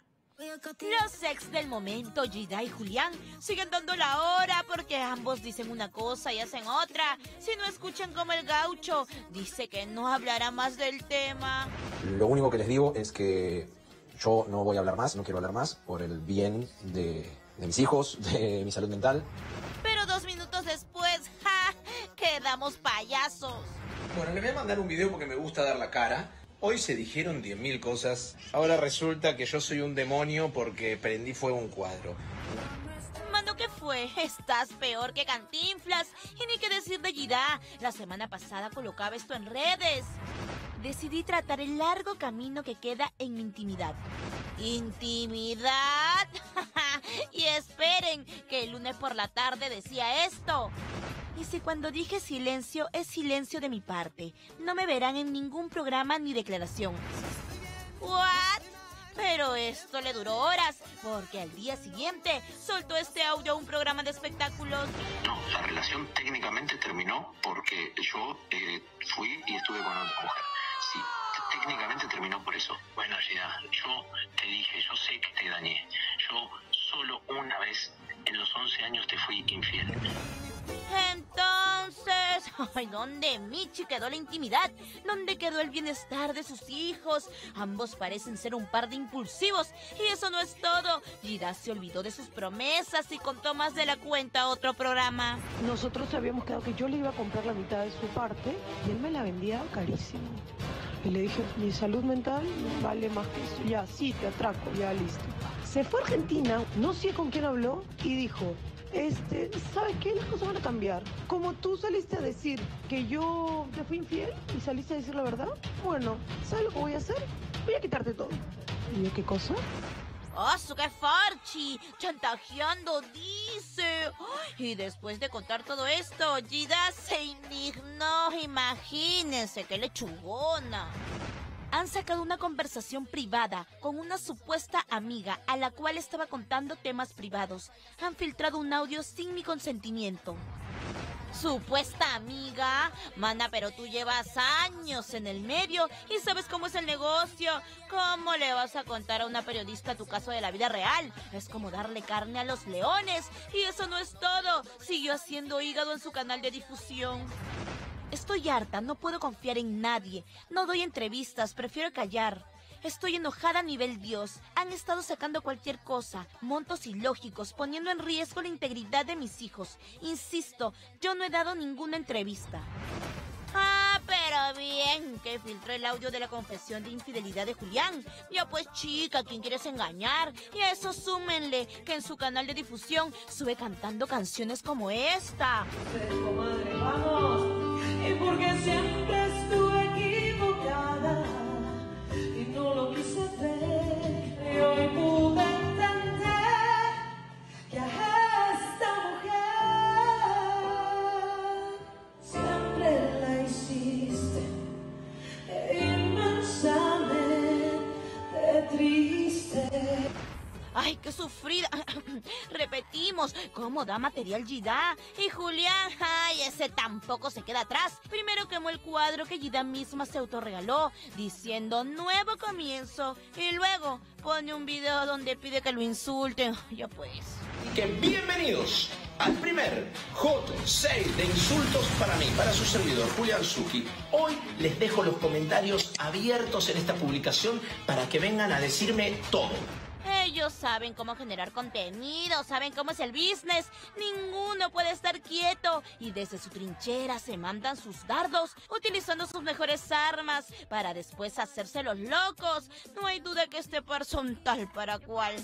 Los ex del momento, Gida y Julián, siguen dando la hora porque ambos dicen una cosa y hacen otra. Si no escuchan como el gaucho, dice que no hablará más del tema. Lo único que les digo es que yo no voy a hablar más, no quiero hablar más por el bien de mis hijos, de mi salud mental. Pero 2 minutos después, ¡ja!, quedamos payasos. Bueno, les voy a mandar un video porque me gusta dar la cara. Hoy se dijeron 10.000 cosas. Ahora resulta que yo soy un demonio porque prendí fuego a un cuadro. Mano, ¿qué fue? Estás peor que Cantinflas. Y ni qué decir de Gida. La semana pasada colocaba esto en redes. Decidí tratar el largo camino que queda en mi intimidad. ¿Intimidad? Y esperen, que el lunes por la tarde decía esto. Y si cuando dije silencio, es silencio de mi parte. No me verán en ningún programa ni declaración. ¿What? Pero esto le duró horas, porque al día siguiente soltó este audio a un programa de espectáculos. No, la relación técnicamente terminó porque yo fui y estuve con otra mujer. Sí, técnicamente terminó por eso. Bueno, Gida, yo te dije, yo sé que te dañé. Yo solo una vez en los 11 años te fui infiel. Entonces, ay, ¿dónde, Michi, quedó la intimidad? ¿Dónde quedó el bienestar de sus hijos? Ambos parecen ser un par de impulsivos. Y eso no es todo. Gida se olvidó de sus promesas y contó más de la cuenta a otro programa. Nosotros habíamos quedado que yo le iba a comprar la mitad de su parte y él me la vendía carísimo. Y le dije, mi salud mental vale más que eso. Ya, sí, te atraco, ya listo. Se fue a Argentina, no sé con quién habló, y dijo, ¿sabes qué? Las cosas van a cambiar. Como tú saliste a decir que yo te fui infiel y saliste a decir la verdad, bueno, ¿sabes lo que voy a hacer? Voy a quitarte todo. ¿Y yo qué cosa? ¡Oh, su qué farchi! ¡Chantajeando, dice! Y después de contar todo esto, Gida se indignó. Imagínense, qué lechugona. Han sacado una conversación privada con una supuesta amiga a la cual estaba contando temas privados. Han filtrado un audio sin mi consentimiento. ¿Supuesta amiga? Mana, pero tú llevas años en el medio y sabes cómo es el negocio. ¿Cómo le vas a contar a una periodista tu caso de la vida real? Es como darle carne a los leones. Y eso no es todo. Siguió haciendo hígado en su canal de difusión. Estoy harta, no puedo confiar en nadie. No doy entrevistas, prefiero callar. Estoy enojada a nivel Dios. Han estado sacando cualquier cosa, montos ilógicos, poniendo en riesgo la integridad de mis hijos. Insisto, yo no he dado ninguna entrevista. Ah, pero bien, que filtró el audio de la confesión de infidelidad de Julián. Ya pues, chica, ¿quién quieres engañar? Y a eso súmenle que en su canal de difusión sube cantando canciones como esta. Pero, comadre, vamos. Y porque siempre estuve equivocada y no lo quise ver, y hoy pude entender que a esta mujer siempre la hiciste inmensamente triste. ¡Ay, qué sufrimiento! Frida. Repetimos, ¿cómo da material Gida? Y Julián, ay, ese tampoco se queda atrás. Primero quemó el cuadro que Gida misma se autorregaló, diciendo nuevo comienzo. Y luego pone un video donde pide que lo insulten. Ya pues. Que bienvenidos al primer Hot 6 de insultos para mí, para su servidor, Julián Zucchi. Hoy les dejo los comentarios abiertos en esta publicación para que vengan a decirme todo. Ellos saben cómo generar contenido, saben cómo es el business. Ninguno puede estar quieto y desde su trinchera se mandan sus dardos, utilizando sus mejores armas para después hacerse los locos. No hay duda que este par son tal para cual.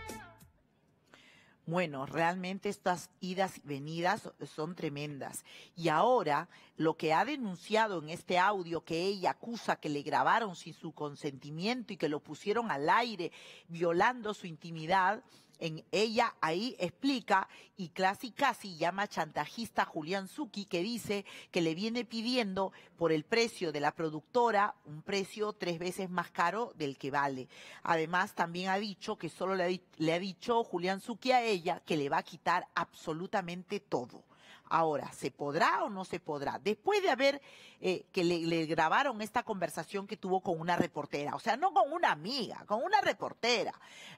Bueno, realmente estas idas y venidas son tremendas. Y ahora, lo que ha denunciado en este audio, que ella acusa que le grabaron sin su consentimiento y que lo pusieron al aire, violando su intimidad, ella ahí explica y casi llama chantajista a Julián Zucchi, que dice que le viene pidiendo por el precio de la productora un precio 3 veces más caro del que vale. Además, también ha dicho que solo le ha dicho Julián Zucchi a ella que le va a quitar absolutamente todo. Ahora, ¿se podrá o no se podrá? Después de haber que le grabaron esta conversación que tuvo con una reportera, o sea, no con una amiga, con una reportera.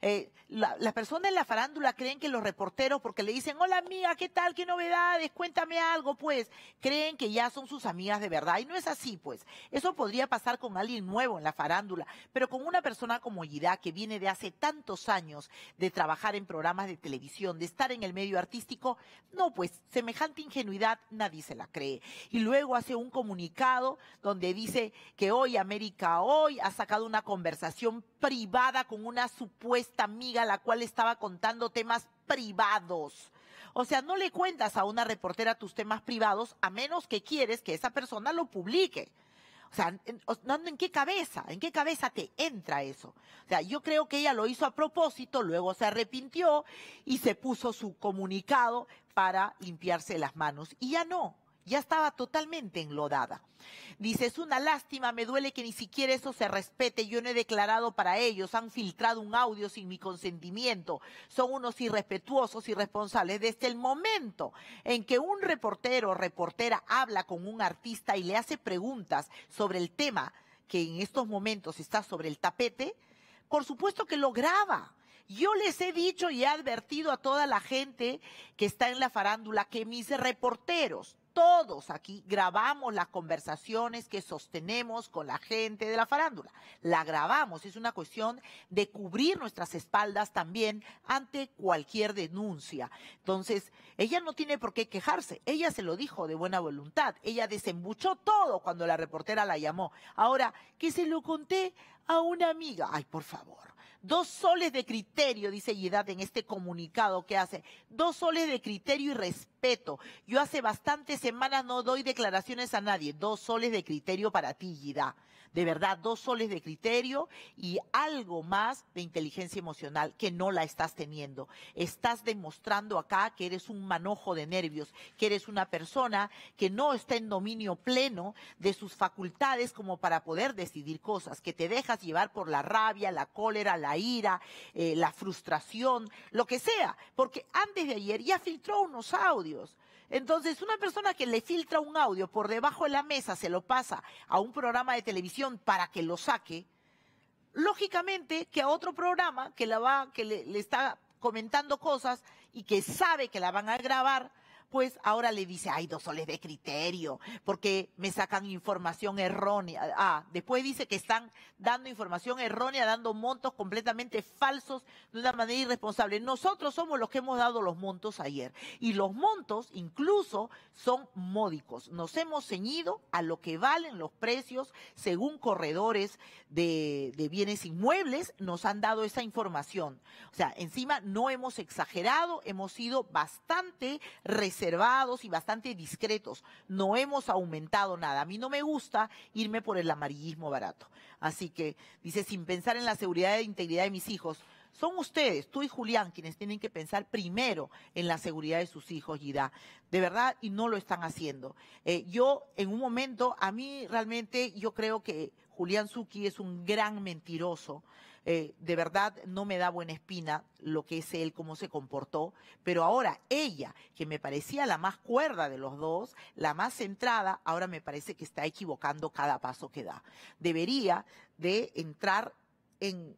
Las personas en la farándula creen que los reporteros, porque le dicen, hola amiga, ¿qué tal? ¿Qué novedades? Cuéntame algo, pues. Creen que ya son sus amigas de verdad. Y no es así, pues. Eso podría pasar con alguien nuevo en la farándula, pero con una persona como Gida, que viene de hace tantos años de trabajar en programas de televisión, de estar en el medio artístico, no, pues, semejante ingenuidad nadie se la cree. Y luego hace un comunicado donde dice que hoy América Hoy ha sacado una conversación privada con una supuesta amiga a la cual estaba contando temas privados. O sea, no le cuentas a una reportera tus temas privados a menos que quieres que esa persona lo publique. O sea, ¿en qué cabeza te entra eso? O sea, yo creo que ella lo hizo a propósito, luego se arrepintió y se puso su comunicado para limpiarse las manos. Y ya no, ya estaba totalmente enlodada. Dice, es una lástima, me duele que ni siquiera eso se respete. Yo no he declarado para ellos, han filtrado un audio sin mi consentimiento. Son unos irrespetuosos, irresponsables. Desde el momento en que un reportero o reportera habla con un artista y le hace preguntas sobre el tema que en estos momentos está sobre el tapete, por supuesto que lo graba. Yo les he dicho y he advertido a toda la gente que está en la farándula que mis reporteros, todos aquí grabamos las conversaciones que sostenemos con la gente de la farándula. La grabamos, es una cuestión de cubrir nuestras espaldas también ante cualquier denuncia. Entonces, ella no tiene por qué quejarse, ella se lo dijo de buena voluntad, ella desembuchó todo cuando la reportera la llamó. Ahora, que se lo conté a una amiga, ay, por favor. 2 soles de criterio, dice Gida en este comunicado que hace. 2 soles de criterio y respeto. Yo hace bastantes semanas no doy declaraciones a nadie. 2 soles de criterio para ti, Gida. De verdad, 2 soles de criterio y algo más de inteligencia emocional que no la estás teniendo. Estás demostrando acá que eres un manojo de nervios, que eres una persona que no está en dominio pleno de sus facultades como para poder decidir cosas, que te dejas llevar por la rabia, la cólera, la ira, la frustración, lo que sea, porque antes de ayer ya filtró unos audios. Entonces, una persona que le filtra un audio por debajo de la mesa, se lo pasa a un programa de televisión para que lo saque, lógicamente que a otro programa que le está comentando cosas y que sabe que la van a grabar, pues ahora le dice, ay, 2 soles de criterio, porque me sacan información errónea. Después dice que están dando información errónea, dando montos completamente falsos de una manera irresponsable. Nosotros somos los que hemos dado los montos ayer. Y los montos incluso son módicos. Nos hemos ceñido a lo que valen los precios según corredores de bienes inmuebles, nos han dado esa información. O sea, encima no hemos exagerado, hemos sido bastante reservados y bastante discretos. No hemos aumentado nada. A mí no me gusta irme por el amarillismo barato. Así que, dice, sin pensar en la seguridad e integridad de mis hijos. Son ustedes, tú y Julián, quienes tienen que pensar primero en la seguridad de sus hijos, Gida. De verdad, y no lo están haciendo. Yo, en un momento, a mí realmente, yo creo que Julián Zucchi es un gran mentiroso. De verdad no me da buena espina lo que es él, cómo se comportó, pero ahora ella, que me parecía la más cuerda de los dos, la más centrada, ahora me parece que está equivocando cada paso que da. Debería de entrar en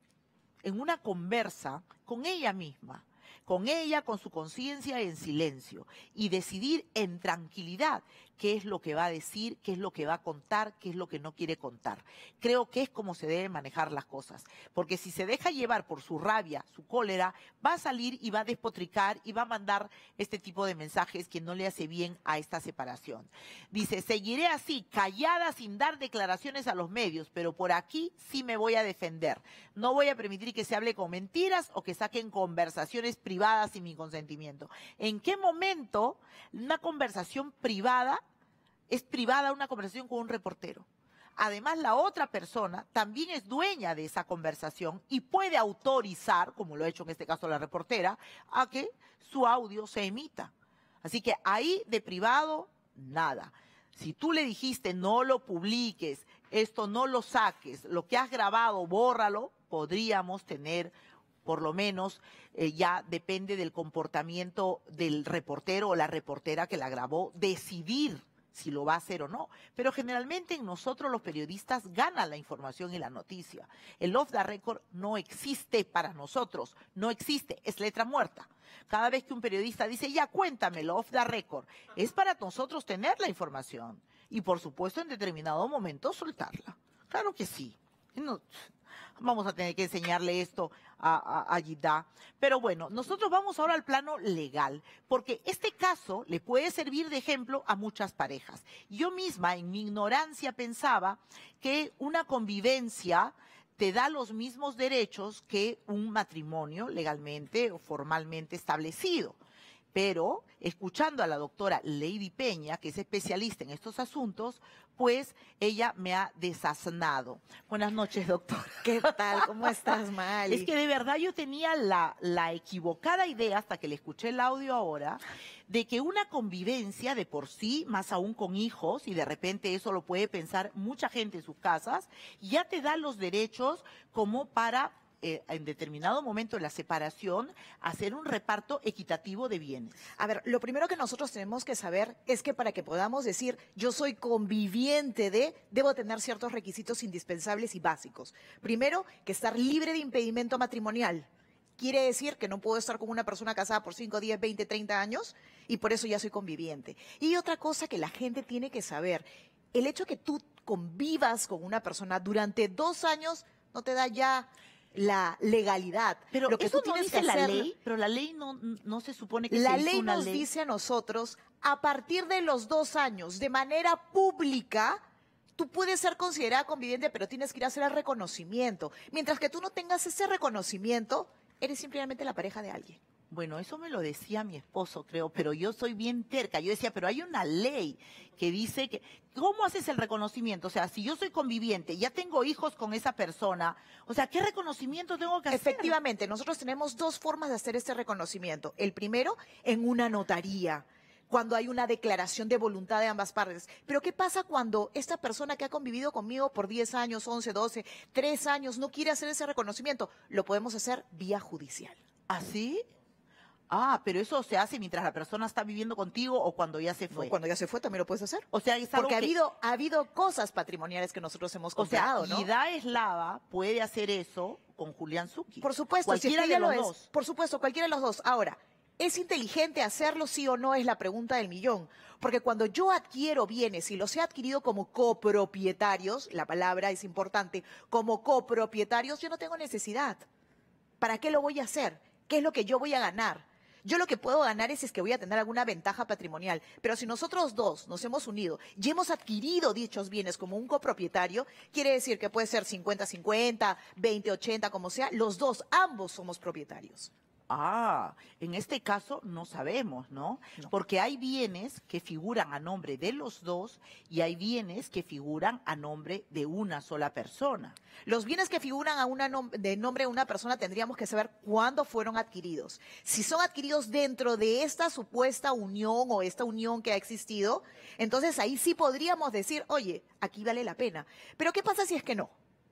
una conversa con ella misma, con ella, con su conciencia en silencio, y decidir en tranquilidad qué es lo que va a decir, qué es lo que va a contar, qué es lo que no quiere contar. Creo que es como se deben manejar las cosas, porque si se deja llevar por su rabia, su cólera, va a salir y va a despotricar y va a mandar este tipo de mensajes que no le hace bien a esta separación. Dice, seguiré así, callada, sin dar declaraciones a los medios, pero por aquí sí me voy a defender. No voy a permitir que se hable con mentiras o que saquen conversaciones privadas sin mi consentimiento. ¿En qué momento una conversación privada es privada, una conversación con un reportero? Además, la otra persona también es dueña de esa conversación y puede autorizar, como lo ha hecho en este caso la reportera, a que su audio se emita. Así que ahí de privado, nada. Si tú le dijiste no lo publiques, esto no lo saques, lo que has grabado, bórralo, podríamos tener, por lo menos, ya depende del comportamiento del reportero o la reportera que la grabó, decidir si lo va a hacer o no. Pero generalmente en nosotros los periodistas gana la información y la noticia. El off the record no existe para nosotros, no existe, es letra muerta. Cada vez que un periodista dice, ya cuéntamelo, off the record, es para nosotros tener la información y por supuesto en determinado momento soltarla. Claro que sí. No, vamos a tener que enseñarle esto a Yida. Pero bueno, nosotros vamos ahora al plano legal, porque este caso le puede servir de ejemplo a muchas parejas. Yo misma, en mi ignorancia, pensaba que una convivencia te da los mismos derechos que un matrimonio legalmente o formalmente establecido. Pero, escuchando a la doctora Lady Peña, que es especialista en estos asuntos, pues ella me ha desasnado. Buenas noches, doctora. ¿Qué tal? ¿Cómo estás, Mali? Es que de verdad yo tenía la equivocada idea, hasta que le escuché el audio ahora, de que una convivencia de por sí, más aún con hijos, y de repente eso lo puede pensar mucha gente en sus casas, ya te da los derechos como para en determinado momento de la separación, hacer un reparto equitativo de bienes. A ver, lo primero que nosotros tenemos que saber es que para que podamos decir yo soy conviviente de, debo tener ciertos requisitos indispensables y básicos. Primero, que estar libre de impedimento matrimonial. Quiere decir que no puedo estar con una persona casada por 5, 10, 20, 30 años y por eso ya soy conviviente. Y otra cosa que la gente tiene que saber, el hecho que tú convivas con una persona durante 2 años no te da ya la legalidad. Pero lo que eso tú no tienes dice que la hacer, ley, pero la ley no se supone que la se hizo ley una nos ley. dice a nosotros, a partir de los 2 años, de manera pública, tú puedes ser considerada conviviente, pero tienes que ir a hacer el reconocimiento. Mientras que tú no tengas ese reconocimiento, eres simplemente la pareja de alguien. Bueno, eso me lo decía mi esposo, creo, pero yo soy bien terca. Yo decía, pero hay una ley que dice que... ¿Cómo haces el reconocimiento? O sea, si yo soy conviviente, ya tengo hijos con esa persona, o sea, ¿qué reconocimiento tengo que hacer? Efectivamente, nosotros tenemos 2 formas de hacer este reconocimiento. El primero, en una notaría, cuando hay una declaración de voluntad de ambas partes. Pero ¿qué pasa cuando esta persona que ha convivido conmigo por 10 años, 11, 12, 3 años, no quiere hacer ese reconocimiento? Lo podemos hacer vía judicial. ¿Así? Ah, pero eso se hace mientras la persona está viviendo contigo o cuando ya se fue. No, cuando ya se fue también lo puedes hacer. O sea, es algo porque que... ha habido cosas patrimoniales que nosotros hemos comprado, o sea, ¿no? Yida Eslava puede hacer eso con Julián Zucchi. Por supuesto, cualquiera si de los lo dos. Es, por supuesto, cualquiera de los dos. Ahora, ¿es inteligente hacerlo sí o no? Es la pregunta del millón. Porque cuando yo adquiero bienes y los he adquirido como copropietarios, la palabra es importante, como copropietarios, yo no tengo necesidad. ¿Para qué lo voy a hacer? ¿Qué es lo que yo voy a ganar? Yo lo que puedo ganar es que voy a tener alguna ventaja patrimonial. Pero si nosotros dos nos hemos unido y hemos adquirido dichos bienes como un copropietario, quiere decir que puede ser 50-50, 20-80, como sea, los dos, ambos somos propietarios. Ah, en este caso no sabemos, ¿no? Porque hay bienes que figuran a nombre de los dos y hay bienes que figuran a nombre de una sola persona. Los bienes que figuran de nombre de una persona tendríamos que saber cuándo fueron adquiridos. Si son adquiridos dentro de esta supuesta unión o esta unión que ha existido, entonces ahí sí podríamos decir, oye, aquí vale la pena. Pero ¿qué pasa si es que no?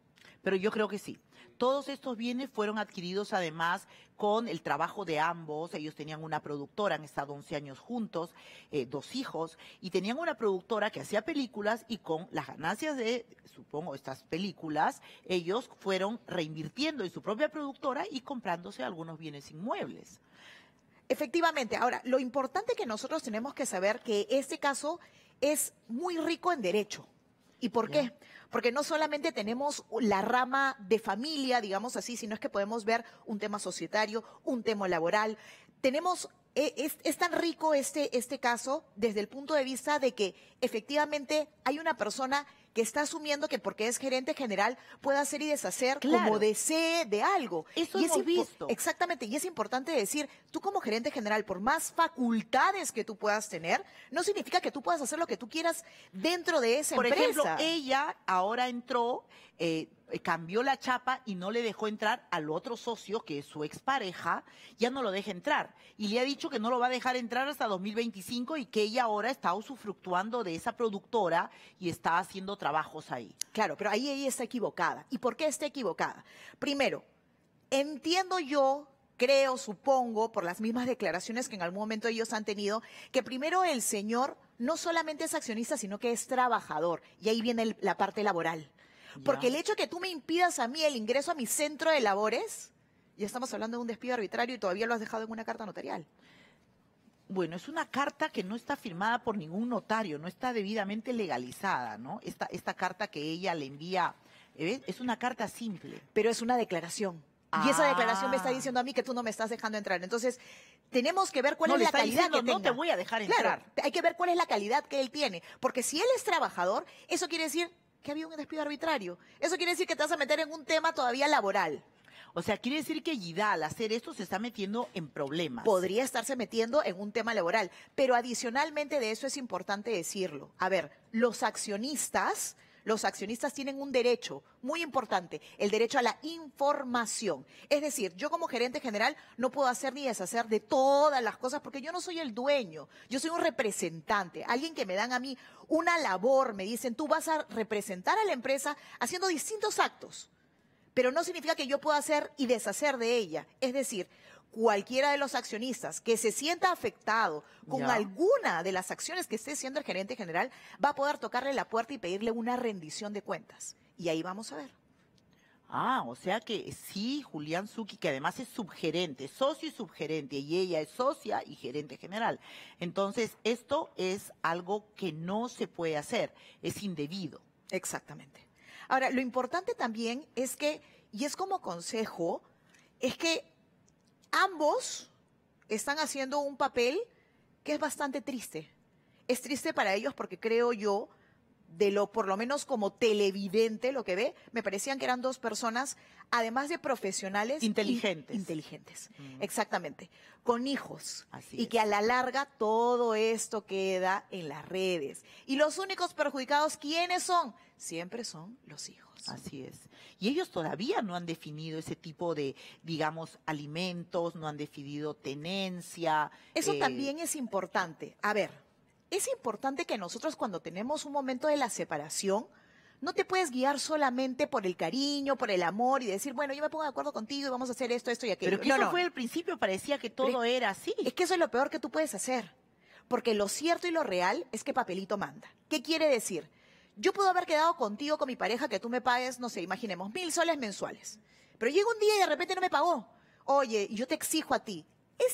pero yo creo que sí. Todos estos bienes fueron adquiridos además con el trabajo de ambos. Ellos tenían una productora, han estado 11 años juntos, 2 hijos, y tenían una productora que hacía películas y con las ganancias de, supongo, estas películas, ellos fueron reinvirtiendo en su propia productora y comprándose algunos bienes inmuebles. Efectivamente. Ahora, lo importante que nosotros tenemos que saber que este caso es muy rico en derecho. ¿Y por qué? Porque no solamente tenemos la rama de familia, digamos así, sino es que podemos ver un tema societario, un tema laboral. Tenemos, es tan rico este caso desde el punto de vista de que efectivamente hay una persona que está asumiendo que porque es gerente general puede hacer y deshacer como desee de algo. Eso y hemos visto. Exactamente, y es importante decir, tú como gerente general, por más facultades que tú puedas tener, no significa que tú puedas hacer lo que tú quieras dentro de esa Por empresa. ejemplo, ella ahora entró, cambió la chapa y no le dejó entrar al otro socio, que es su expareja, ya no lo deja entrar. Y le ha dicho que no lo va a dejar entrar hasta 2025 y que ella ahora está usufructuando de esa productora y está haciendo trabajos ahí. Claro, pero ahí ella está equivocada. ¿Y por qué está equivocada? Primero, entiendo yo, creo, supongo, por las mismas declaraciones que en algún momento ellos han tenido, que primero el señor no solamente es accionista, sino que es trabajador. Y ahí viene la parte laboral. Porque el hecho de que tú me impidas a mí el ingreso a mi centro de labores, ya estamos hablando de un despido arbitrario y todavía lo has dejado en una carta notarial. Bueno, es una carta que no está firmada por ningún notario, no está debidamente legalizada, ¿no? Esta carta que ella le envía, es una carta simple. Pero es una declaración. Y esa declaración me está diciendo a mí que tú no me estás dejando entrar. Entonces, tenemos que ver cuál es la calidad que tenga. No te voy a dejar entrar. Claro, hay que ver cuál es la calidad que él tiene. Porque si él es trabajador, eso quiere decir que había un despido arbitrario. Eso quiere decir que te vas a meter en un tema todavía laboral. O sea, quiere decir que Yida, al hacer esto, se está metiendo en problemas. Podría estarse metiendo en un tema laboral. Pero adicionalmente de eso es importante decirlo. A ver, los accionistas tienen un derecho muy importante, el derecho a la información. Es decir, yo como gerente general no puedo hacer ni deshacer de todas las cosas porque yo no soy el dueño, yo soy un representante, alguien que me dan a mí una labor, me dicen, tú vas a representar a la empresa haciendo distintos actos, pero no significa que yo pueda hacer y deshacer de ella. Es decir, cualquiera de los accionistas que se sienta afectado con alguna de las acciones que esté haciendo el gerente general va a poder tocarle la puerta y pedirle una rendición de cuentas. Y ahí vamos a ver. Ah, o sea que sí, Julián Zucchi, que además es subgerente, socio y subgerente, y ella es socia y gerente general. Entonces, esto es algo que no se puede hacer, es indebido. Exactamente. Ahora, lo importante también es que, y es como consejo, es que ambos están haciendo un papel que es bastante triste. Es triste para ellos porque creo yo, por lo menos como televidente, lo que ve, me parecían que eran dos personas, además de profesionales. Inteligentes. Inteligentes, exactamente. Con hijos. Así y que a la larga todo esto queda en las redes. Y los únicos perjudicados, ¿quiénes son? Siempre son los hijos. Así es. Y ellos todavía no han definido ese tipo de, digamos, alimentos, no han definido tenencia. Eso también es importante. A ver, es importante que nosotros cuando tenemos un momento de la separación, no te puedes guiar solamente por el cariño, por el amor y decir, bueno, yo me pongo de acuerdo contigo y vamos a hacer esto, esto y aquello. Pero que eso fue al principio, parecía que todo era así. Es que eso es lo peor que tú puedes hacer. Porque lo cierto y lo real es que papelito manda. ¿Qué quiere decir? Yo puedo haber quedado contigo, con mi pareja, que tú me pagues, no sé, imaginemos, 1,000 soles mensuales. Pero llega un día y de repente no me pagó. Oye, yo te exijo a ti.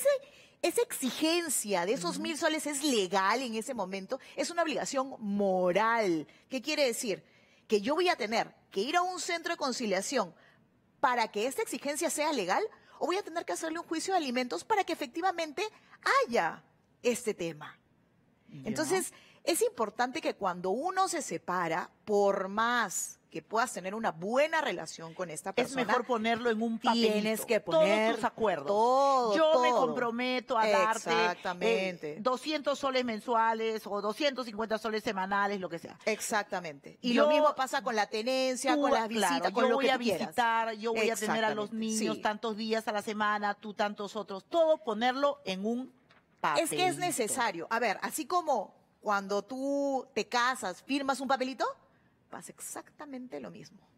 Esa exigencia de esos 1,000 soles es legal en ese momento, es una obligación moral. ¿Qué quiere decir? Que yo voy a tener que ir a un centro de conciliación para que esta exigencia sea legal, o voy a tener que hacerle un juicio de alimentos para que efectivamente haya este tema. Entonces, es importante que cuando uno se separa, por más que puedas tener una buena relación con esta persona, es mejor ponerlo en un papelito. Tienes que poner todos tus acuerdos. todo. Yo me comprometo a darte Exactamente. 200 soles mensuales o 250 soles semanales, lo que sea. Exactamente. Y lo mismo pasa con la tenencia, con las visitas, con yo lo voy que a tú quieras. visitar, yo voy a tener a los niños Sí. tantos días a la semana, tú tantos otros. Todo ponerlo en un papelito. Es que es necesario. A ver, así como cuando tú te casas, firmas un papelito, pasa exactamente lo mismo.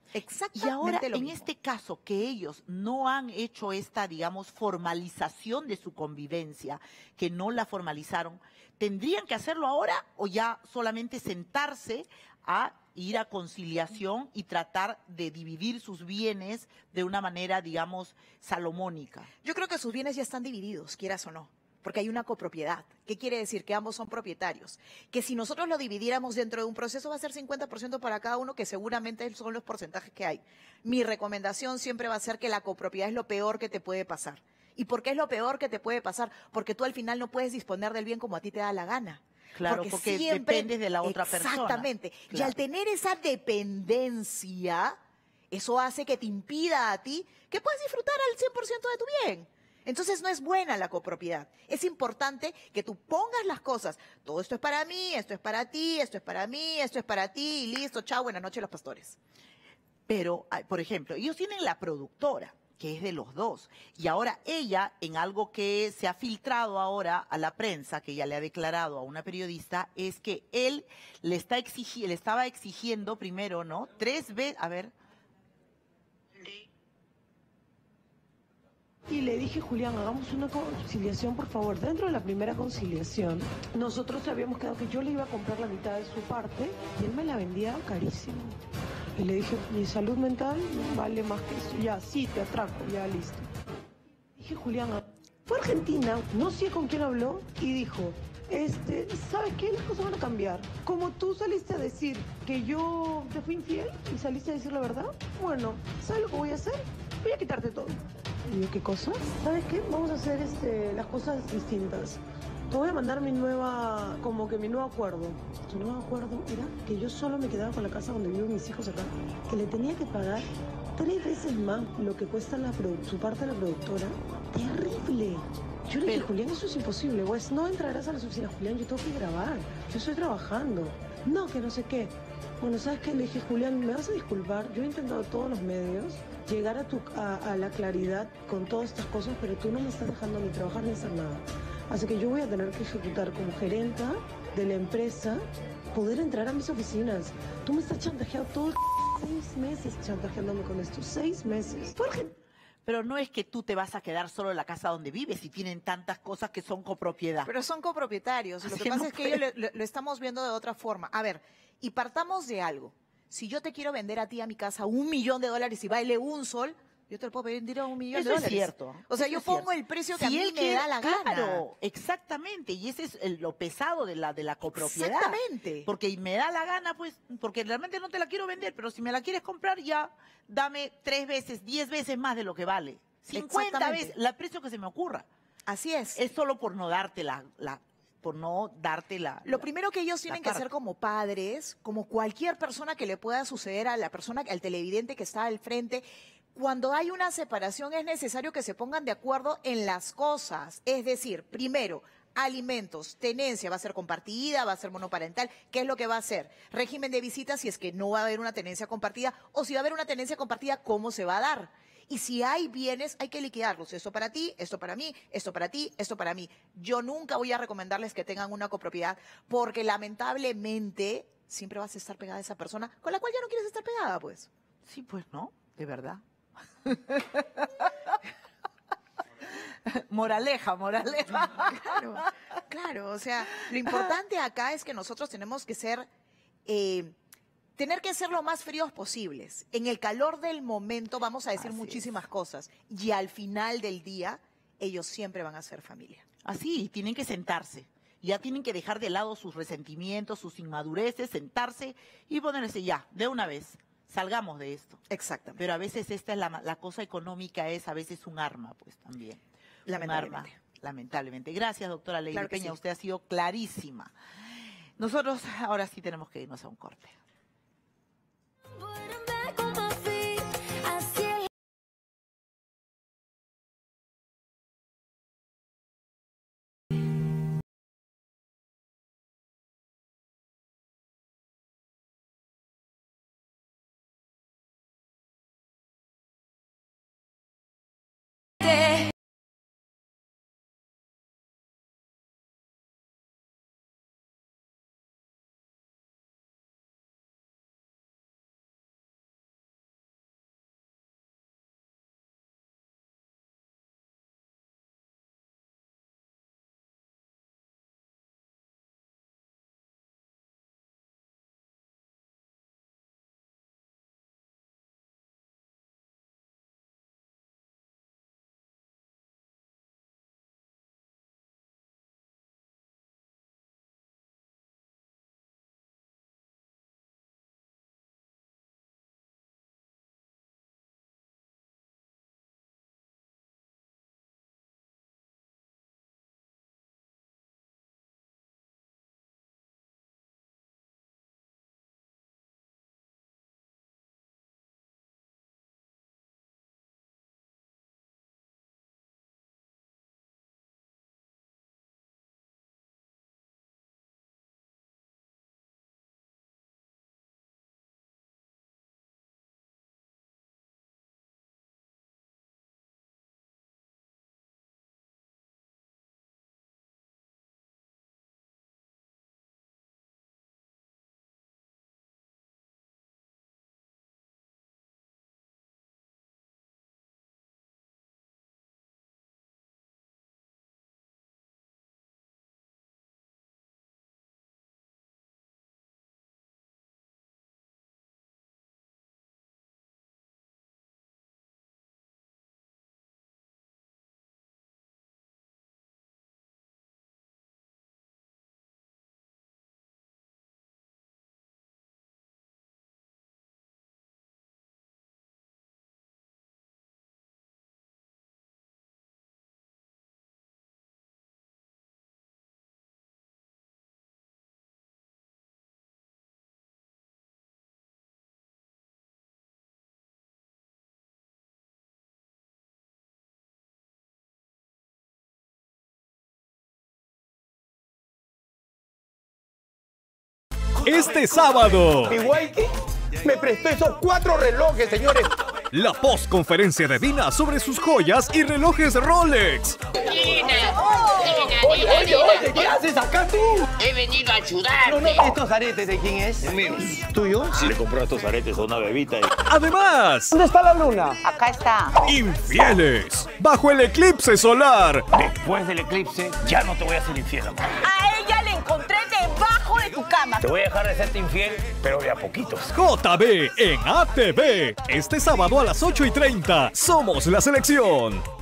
Exactamente Y ahora, lo en mismo. este caso, que ellos no han hecho esta, digamos, formalización de su convivencia, que no la formalizaron, ¿tendrían que hacerlo ahora o ya solamente sentarse a ir a conciliación y tratar de dividir sus bienes de una manera, digamos, salomónica? Yo creo que sus bienes ya están divididos, quieras o no, porque hay una copropiedad. ¿Qué quiere decir? Que ambos son propietarios. Que si nosotros lo dividiéramos dentro de un proceso va a ser 50% para cada uno, que seguramente son los porcentajes que hay. Mi recomendación siempre va a ser que la copropiedad es lo peor que te puede pasar. ¿Y por qué es lo peor que te puede pasar? Porque tú al final no puedes disponer del bien como a ti te da la gana. Claro, porque dependes de la otra persona. Exactamente. Y Claro. al tener esa dependencia, eso hace que te impida a ti que puedas disfrutar al 100% de tu bien. Entonces no es buena la copropiedad. Es importante que tú pongas las cosas. Todo esto es para mí, esto es para ti, esto es para mí, esto es para ti, y listo, chao, buenas noches los pastores. Pero, por ejemplo, ellos tienen la productora, que es de los dos. Y ahora ella, en algo que se ha filtrado ahora a la prensa, que ya le ha declarado a una periodista, es que él le estaba exigiendo primero, ¿no? 3 veces, a ver. Y le dije, Julián, hagamos una conciliación, por favor. Dentro de la primera conciliación, nosotros habíamos quedado que yo le iba a comprar la mitad de su parte y él me la vendía carísimo. Y le dije, mi salud mental vale más que eso. Ya, sí, te atraco, ya, listo. Dije, Julián, fue a Argentina, no sé con quién habló, y dijo, ¿sabes qué? Las cosas van a cambiar. Como tú saliste a decir que yo te fui infiel y saliste a decir la verdad, bueno, ¿sabes lo que voy a hacer? Voy a quitarte todo. Y yo, ¿qué cosa? ¿Sabes qué? Vamos a hacer las cosas distintas. Te voy a mandar mi nuevo acuerdo. Tu nuevo acuerdo era que yo solo me quedaba con la casa donde viven mis hijos acá. Que le tenía que pagar 3 veces más lo que cuesta su parte de la productora. ¡Terrible! Yo le dije, Julián, eso es imposible. Pues no entrarás a la oficina, Julián, yo tengo que grabar. Yo estoy trabajando. No, que no sé qué. Bueno, ¿sabes qué? Le dije, Julián, me vas a disculpar. Yo he intentado todos los medios llegar a la claridad con todas estas cosas, pero tú no me estás dejando ni trabajar ni hacer nada. Así que yo voy a tener que ejecutar como gerenta de la empresa, poder entrar a mis oficinas. Tú me estás chantajeando todo 6 meses chantajeándome con esto. 6 meses. Pero no es que tú te vas a quedar solo en la casa donde vives y tienen tantas cosas que son copropiedad. Pero son copropietarios. Lo Así que pasa no es que ellos lo estamos viendo de otra forma. A ver, y partamos de algo. Si yo te quiero vender a ti a mi casa $1.000.000 y baile un sol, yo te lo puedo vender a $1.000.000. Eso es cierto. O sea, Eso yo es pongo cierto. el precio que Si a mí él me quiere, da la gana. Claro, exactamente. Y ese es lo pesado de la copropiedad. Exactamente. Porque me da la gana, pues, porque realmente no te la quiero vender, pero si me la quieres comprar ya, dame 3 veces, 10 veces más de lo que vale. 50 Exactamente. veces, el precio que se me ocurra. Así es. Es solo por no darte Lo primero que ellos tienen que hacer como padres, como cualquier persona que le pueda suceder a la persona, al televidente que está al frente, cuando hay una separación es necesario que se pongan de acuerdo en las cosas. Es decir, primero, alimentos, tenencia va a ser compartida, va a ser monoparental. ¿Qué es lo que va a hacer? Régimen de visitas si es que no va a haber una tenencia compartida, o si va a haber una tenencia compartida, ¿cómo se va a dar? Y si hay bienes, hay que liquidarlos. Esto para ti, esto para mí, esto para ti, esto para mí. Yo nunca voy a recomendarles que tengan una copropiedad porque lamentablemente siempre vas a estar pegada a esa persona con la cual ya no quieres estar pegada, pues. Sí, pues no, de verdad. Moraleja. Claro, o sea, lo importante acá es que nosotros tenemos que ser... tener que ser lo más fríos posibles. En el calor del momento vamos a decir muchísimas cosas y al final del día ellos siempre van a ser familia. Así, tienen que sentarse. Ya tienen que dejar de lado sus resentimientos, sus inmadureces, sentarse y ponerse ya, de una vez. Salgamos de esto. Exactamente. Pero a veces esta es la cosa económica, es a veces un arma, pues también. Lamentablemente. Un arma, lamentablemente. Gracias, doctora Lady Claro que Peña, sí. usted ha sido clarísima. Nosotros ahora sí tenemos que irnos a un corte. este sábado. Mi Waiki me prestó esos 4 relojes, señores. La postconferencia de Dina sobre sus joyas y relojes Rolex. Oye, ¿qué haces acá tú? He venido a ayudarte. No, ¿estos aretes de quién es? Míos. ¿Tuyo? Sí, le compré estos aretes a una bebita. Además, ¿dónde está la luna? Acá está. infieles, bajo el eclipse solar. Después del eclipse, ya no te voy a ser infiel, amor. A ella le encontré debajo de tu cama. Te voy a dejar de serte infiel, pero de a poquitos. JB en ATV. Este sábado a las 8:30. Somos la selección.